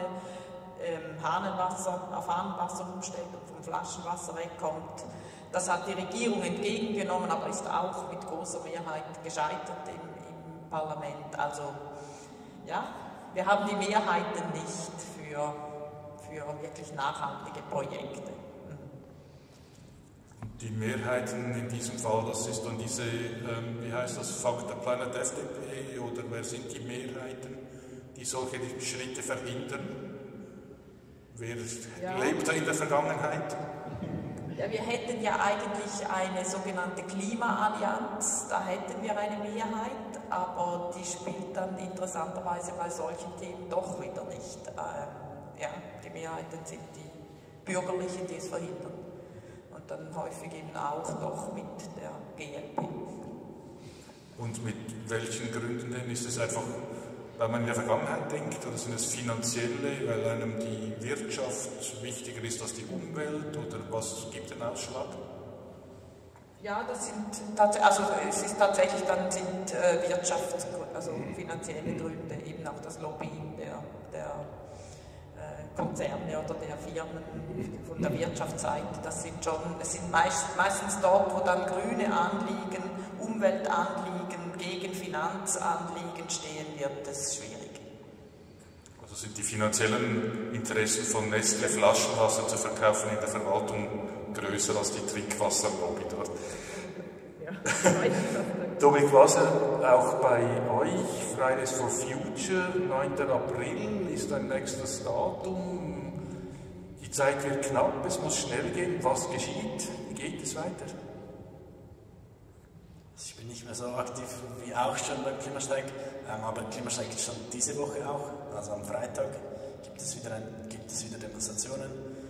Speaker 2: auf Hahnenwasser umstellt und vom Flaschenwasser wegkommt. Das hat die Regierung entgegengenommen, aber ist auch mit großer Mehrheit gescheitert im Parlament. Also ja, wir haben die Mehrheiten nicht für wirklich nachhaltige Projekte.
Speaker 1: Die Mehrheiten in diesem Fall, das ist dann diese, wie heißt das, Fuck the Planet FDP, oder wer sind die Mehrheiten, die solche Schritte verhindern? Wer lebt da in der Vergangenheit?
Speaker 2: Ja, wir hätten ja eigentlich eine sogenannte Klimaallianz, da hätten wir eine Mehrheit, aber die spielt dann interessanterweise bei solchen Themen doch wieder nicht. Ja, die Mehrheiten sind die Bürgerlichen, die es verhindern. Und dann häufig eben auch noch mit der GLP. Und
Speaker 1: mit welchen Gründen denn? Ist es einfach, weil man in der Vergangenheit denkt, oder sind es finanzielle, weil einem die Wirtschaft wichtiger ist als die Umwelt, oder was gibt den Ausschlag?
Speaker 2: Ja, es ist tatsächlich dann also finanzielle Gründe, eben auch das Lobbying der Konzerne oder der Firmen von der Wirtschaftsseite. Es sind meistens dort, wo dann grüne Anliegen, Umweltanliegen gegen Finanzanliegen stehen, wird es schwierig.
Speaker 1: Also sind die finanziellen Interessen von Nestle Flaschenwasser zu verkaufen in der Verwaltung größer als die Trinkwasserlobby dort? Ja. Dominik Waser, auch bei euch, Fridays for Future, 9. April ist ein nächstes Datum. Die Zeit wird knapp, es muss schnell gehen. Was geschieht? Wie geht es weiter?
Speaker 3: Ich bin nicht mehr so aktiv wie auch schon beim Klimastreik, aber Klimastreik ist schon diese Woche auch. Also am Freitag gibt es wieder Demonstrationen.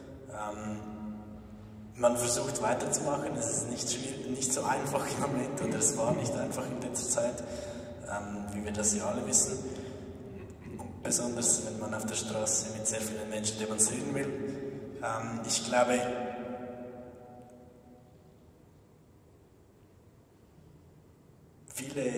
Speaker 3: Man versucht weiterzumachen, es ist nicht so einfach im Moment, oder es war nicht einfach in letzter Zeit, wie wir das ja alle wissen. Und besonders, wenn man auf der Straße mit sehr vielen Menschen demonstrieren will. Ich glaube, viele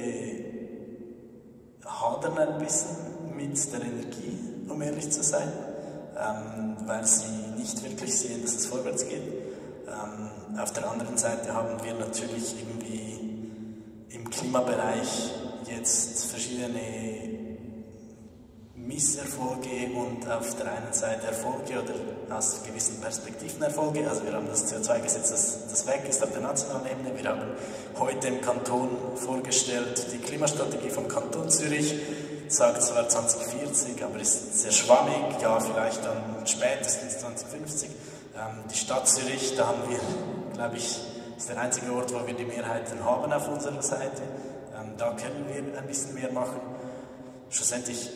Speaker 3: hadern ein bisschen mit der Energie, um ehrlich zu sein, weil sie nicht wirklich sehen, dass es vorwärts geht. Auf der anderen Seite haben wir natürlich irgendwie im Klimabereich jetzt verschiedene Misserfolge und auf der einen Seite Erfolge oder aus gewissen Perspektiven Erfolge. Also wir haben das CO2-Gesetz, das weg ist auf der nationalen Ebene. Wir haben heute im Kanton vorgestellt die Klimastrategie vom Kanton Zürich. Sagt zwar 2040, aber ist sehr schwammig, ja vielleicht dann spätestens 2050. Die Stadt Zürich, da haben wir, glaube ich, ist der einzige Ort, wo wir die Mehrheiten haben auf unserer Seite. Da können wir ein bisschen mehr machen. Schlussendlich,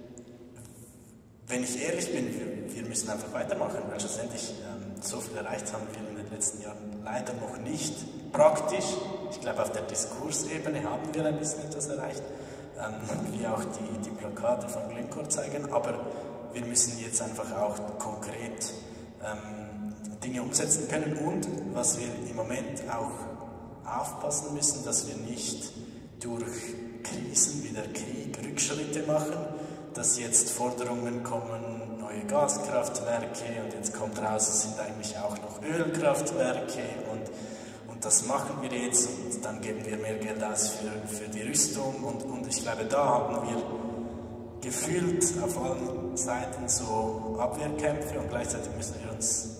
Speaker 3: wenn ich ehrlich bin, wir müssen einfach weitermachen, weil schlussendlich so viel erreicht haben wir in den letzten Jahren leider noch nicht praktisch. Ich glaube, auf der Diskursebene haben wir ein bisschen etwas erreicht, wie auch die Plakate von Glencore zeigen, aber wir müssen jetzt einfach auch konkret Dinge umsetzen können und was wir im Moment auch aufpassen müssen, dass wir nicht durch Krisen wie der Krieg Rückschritte machen, dass jetzt Forderungen kommen, neue Gaskraftwerke und jetzt kommt raus, es sind eigentlich auch noch Ölkraftwerke und das machen wir jetzt und dann geben wir mehr Geld aus für die Rüstung und ich glaube, da haben wir gefühlt auf allen Seiten so Abwehrkämpfe und gleichzeitig müssen wir uns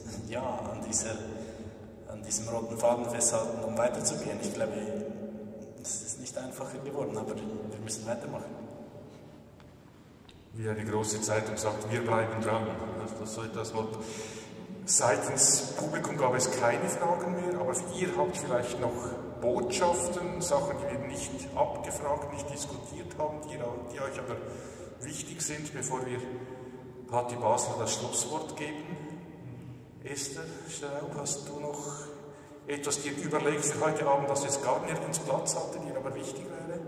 Speaker 3: an diesem roten Faden festhalten, um weiterzugehen. Ich glaube, es ist nicht einfacher geworden, aber wir müssen weitermachen.
Speaker 1: Wie eine große Zeitung sagt, wir bleiben dran. Das soll das Wort. Seitens Publikum gab es keine Fragen mehr, aber ihr habt vielleicht noch Botschaften, Sachen, die wir nicht abgefragt, nicht diskutiert haben, die euch aber wichtig sind, bevor wir Patti Basler das Schlusswort geben. Esther Straub, hast du noch etwas dir überlegt für heute Abend, das jetzt gar nirgends Platz hatte, dir aber wichtig wäre?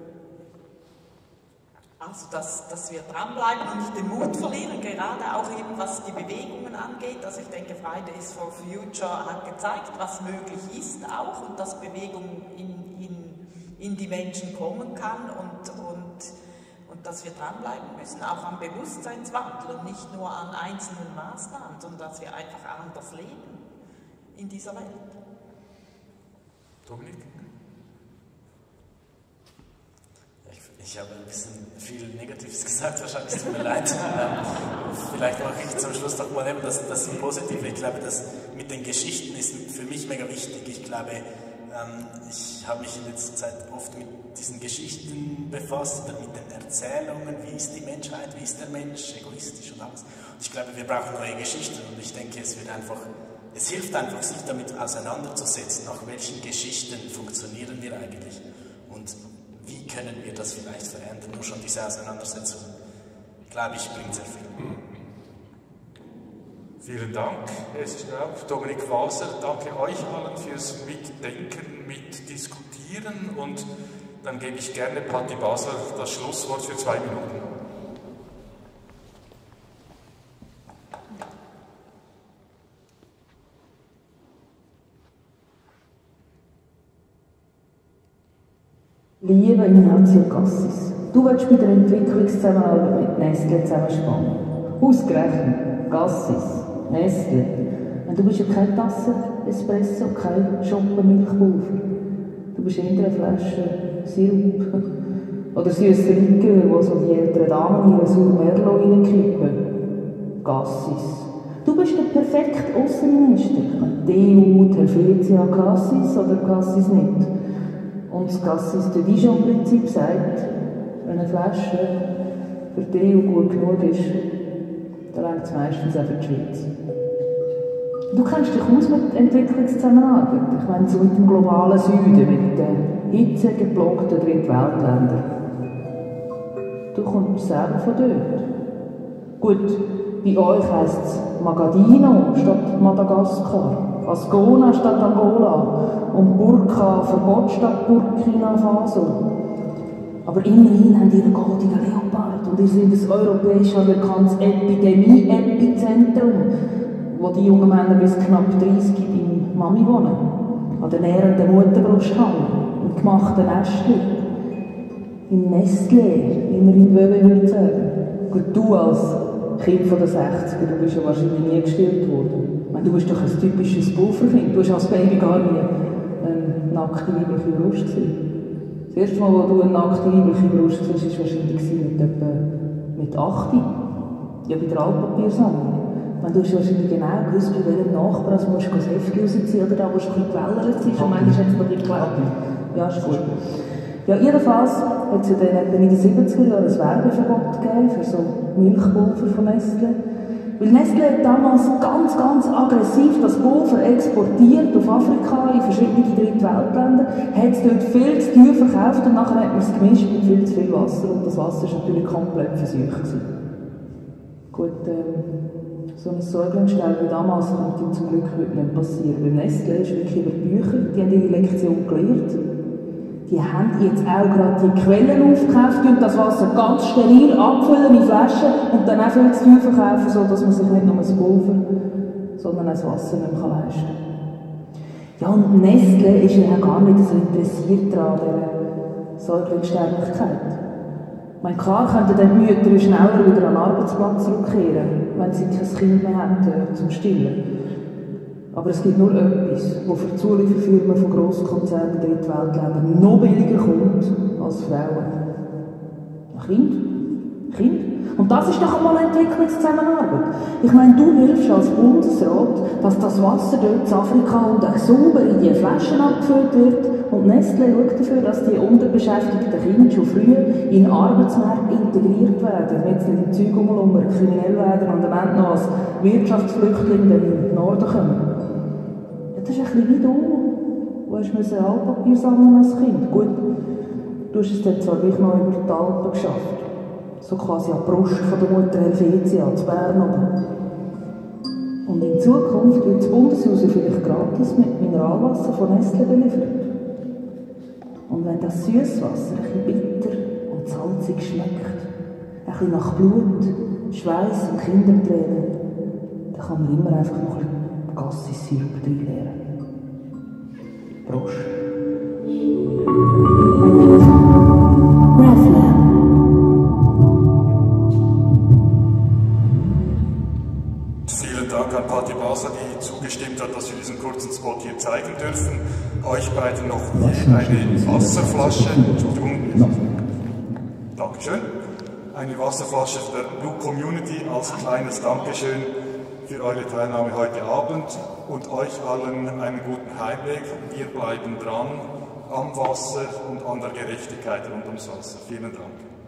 Speaker 2: Also, dass wir dranbleiben und nicht den Mut verlieren, gerade auch eben was die Bewegungen angeht. Also ich denke, Fridays for Future hat gezeigt, was möglich ist auch und dass Bewegung in die Menschen kommen kann und dass wir dranbleiben müssen, auch am Bewusstseinswandel und nicht nur an einzelnen Maßnahmen, sondern dass wir einfach anders leben in dieser Welt.
Speaker 1: Dominik?
Speaker 3: Ich habe ein bisschen viel Negatives gesagt, wahrscheinlich tut mir leid. Vielleicht mache ich zum Schluss doch mal eben das Positive. Ich glaube, das mit den Geschichten ist für mich mega wichtig. Ich glaube, ich habe mich in letzter Zeit oft mit diesen Geschichten befasst, oder mit den Erzählungen, wie ist die Menschheit, wie ist der Mensch, egoistisch und alles. Und ich glaube, wir brauchen neue Geschichten und ich denke, es hilft einfach, sich damit auseinanderzusetzen, nach welchen Geschichten funktionieren wir eigentlich und wie können wir das vielleicht verändern. Nur schon diese Auseinandersetzung, glaube ich, bringt sehr viel.
Speaker 1: Vielen Dank, Esther Straub, Dominik Walser. Danke euch allen fürs Mitdenken, Mitdiskutieren und dann gebe ich gerne Patti Basler das Schlusswort für 2 Minuten.
Speaker 8: Liebe Ignazio Cassis, du willst bei der Entwicklungszusammenarbeit mit Nestle zusammenspannen. Ausgerechnet Cassis, Nestle. Und du bist ja keine Tasse Espresso, kein Schoppenmilchpulver. Du bist in einer Flasche Sirup oder süßer Likör, wo so die älteren Damen ihre Sur Merlot reinkippen. Cassis. Du bist der perfekte Aussenminister. Die EU, Helvetia Cassis oder Cassis nicht. Und das Cassis-de-Dijon-Prinzip sagt, wenn eine Flasche für die EU gut genug ist, dann reicht es meistens auch für die Schweiz. Du kennst dich aus mit Entwicklungszusammenarbeit. Ich meine, so mit dem globalen Süden, mit den hitzegeplockten Drittweltländern. Du kommst selber von dort. Gut, bei euch heisst es Magadino statt Madagaskar. Ascona statt Angola und Burka Verbot statt Burkina Faso. Aber immerhin haben ihr einen goldenen Leopard und ihr seid ein europäisch anerkanntes Epidemie-Epizentrum, wo die jungen Männer bis knapp 30 in Mami wohnen, an der nährenden Mutterbrust hängen, im gemachten Nestchen, im Nestlé, wie man in Wöwe würde sagen. Gut, du als Kind von den 60er, du bist ja wahrscheinlich nie gestillt worden. Du bist doch ein typisches Pulverkind. Du hast als Baby gar nie eine nackte weibliche Brust gesehen. Das erste Mal, wo du eine nackte weibliche Brust siehst, war wahrscheinlich mit 8. Ja, bei der Altpapiersammlung. Du hast wahrscheinlich genau gewusst, bei welchem Nachbar du musst das Heft rausziehen oder da, wo es ein bisschen gewellert ist. Und manchmal hat es noch nicht geglaubt. Ja, ist gut. Ja, jedenfalls hat es ja dann etwa in den 70er Jahren ein Werbeverbot gegeben für so Milchpulver von Nestle. Weil Nestlé hat damals ganz, ganz aggressiv das Pulver exportiert auf Afrika, in verschiedene Drittweltländer, hat es dort viel zu teuer verkauft und nachher hat man es gemischt mit viel zu viel Wasser und das Wasser war natürlich komplett verseucht. Gut, so ein Säuglingsstall wie damals könnte zum Glück heute nicht passieren, weil Nestlé ist wirklich über Bücher, die haben ihre Lektion gelernt. Die haben jetzt auch gerade die Quellen aufgekauft und das Wasser ganz steril abfüllen in Flaschen und dann auch viel zu teuer verkaufen, sodass man sich nicht nur das Pulver, sondern auch das Wasser nicht mehr leisten kann. Ja, und Nestlé ist ja auch gar nicht so interessiert daran, dieser Säuglingssterblichkeit. Ich meine, klar könnten dann Mütter schneller wieder an den Arbeitsplatz zurückkehren, wenn sie kein Kind mehr haben zum Stillen. Aber es gibt nur etwas, das für Zulieferfirmen von Grosskonzernen in Drittweltländern noch billiger kommt als Frauen. Ein Kind. Kind. Und das ist doch einmal eine Entwicklungszusammenarbeit. Ich meine, du hilfst als Bundesrat, dass das Wasser dort in Afrika und auch sauber in die Flaschen abgefüllt wird. Und Nestlé schaut dafür, dass die unterbeschäftigten Kinder schon früh in den Arbeitsmarkt integriert werden. Nicht in die Zeug umlungern, kriminell werden und am Ende noch als Wirtschaftsflüchtlinge in den Norden kommen. Ja, das ist ein bisschen wie du hast Altpapier sammeln als Kind. Gut, du hast es dann zwar gleich noch über die Alpen geschafft. So quasi an die Brust von der Mutter Helvetia, zu Bern oben. Und in Zukunft wird das Bundeshaus vielleicht gratis mit Mineralwasser von Nestlé beliefert. Und wenn das Süßwasser ein bisschen bitter und salzig schmeckt, ein bisschen nach Blut, Schweiß und Kindertränen, dann kann man immer einfach noch ein bisschen Gassissirup reinleeren. Prost.
Speaker 1: Vielen Dank an Patti Basler, die zugestimmt hat, dass wir diesen kurzen Spot hier zeigen dürfen. Euch beiden noch eine Wasserflasche. Dankeschön. Eine Wasserflasche der Blue Community als kleines Dankeschön für eure Teilnahme heute Abend und euch allen einen guten Heimweg. Wir bleiben dran am Wasser und an der Gerechtigkeit rund ums Wasser. Vielen Dank.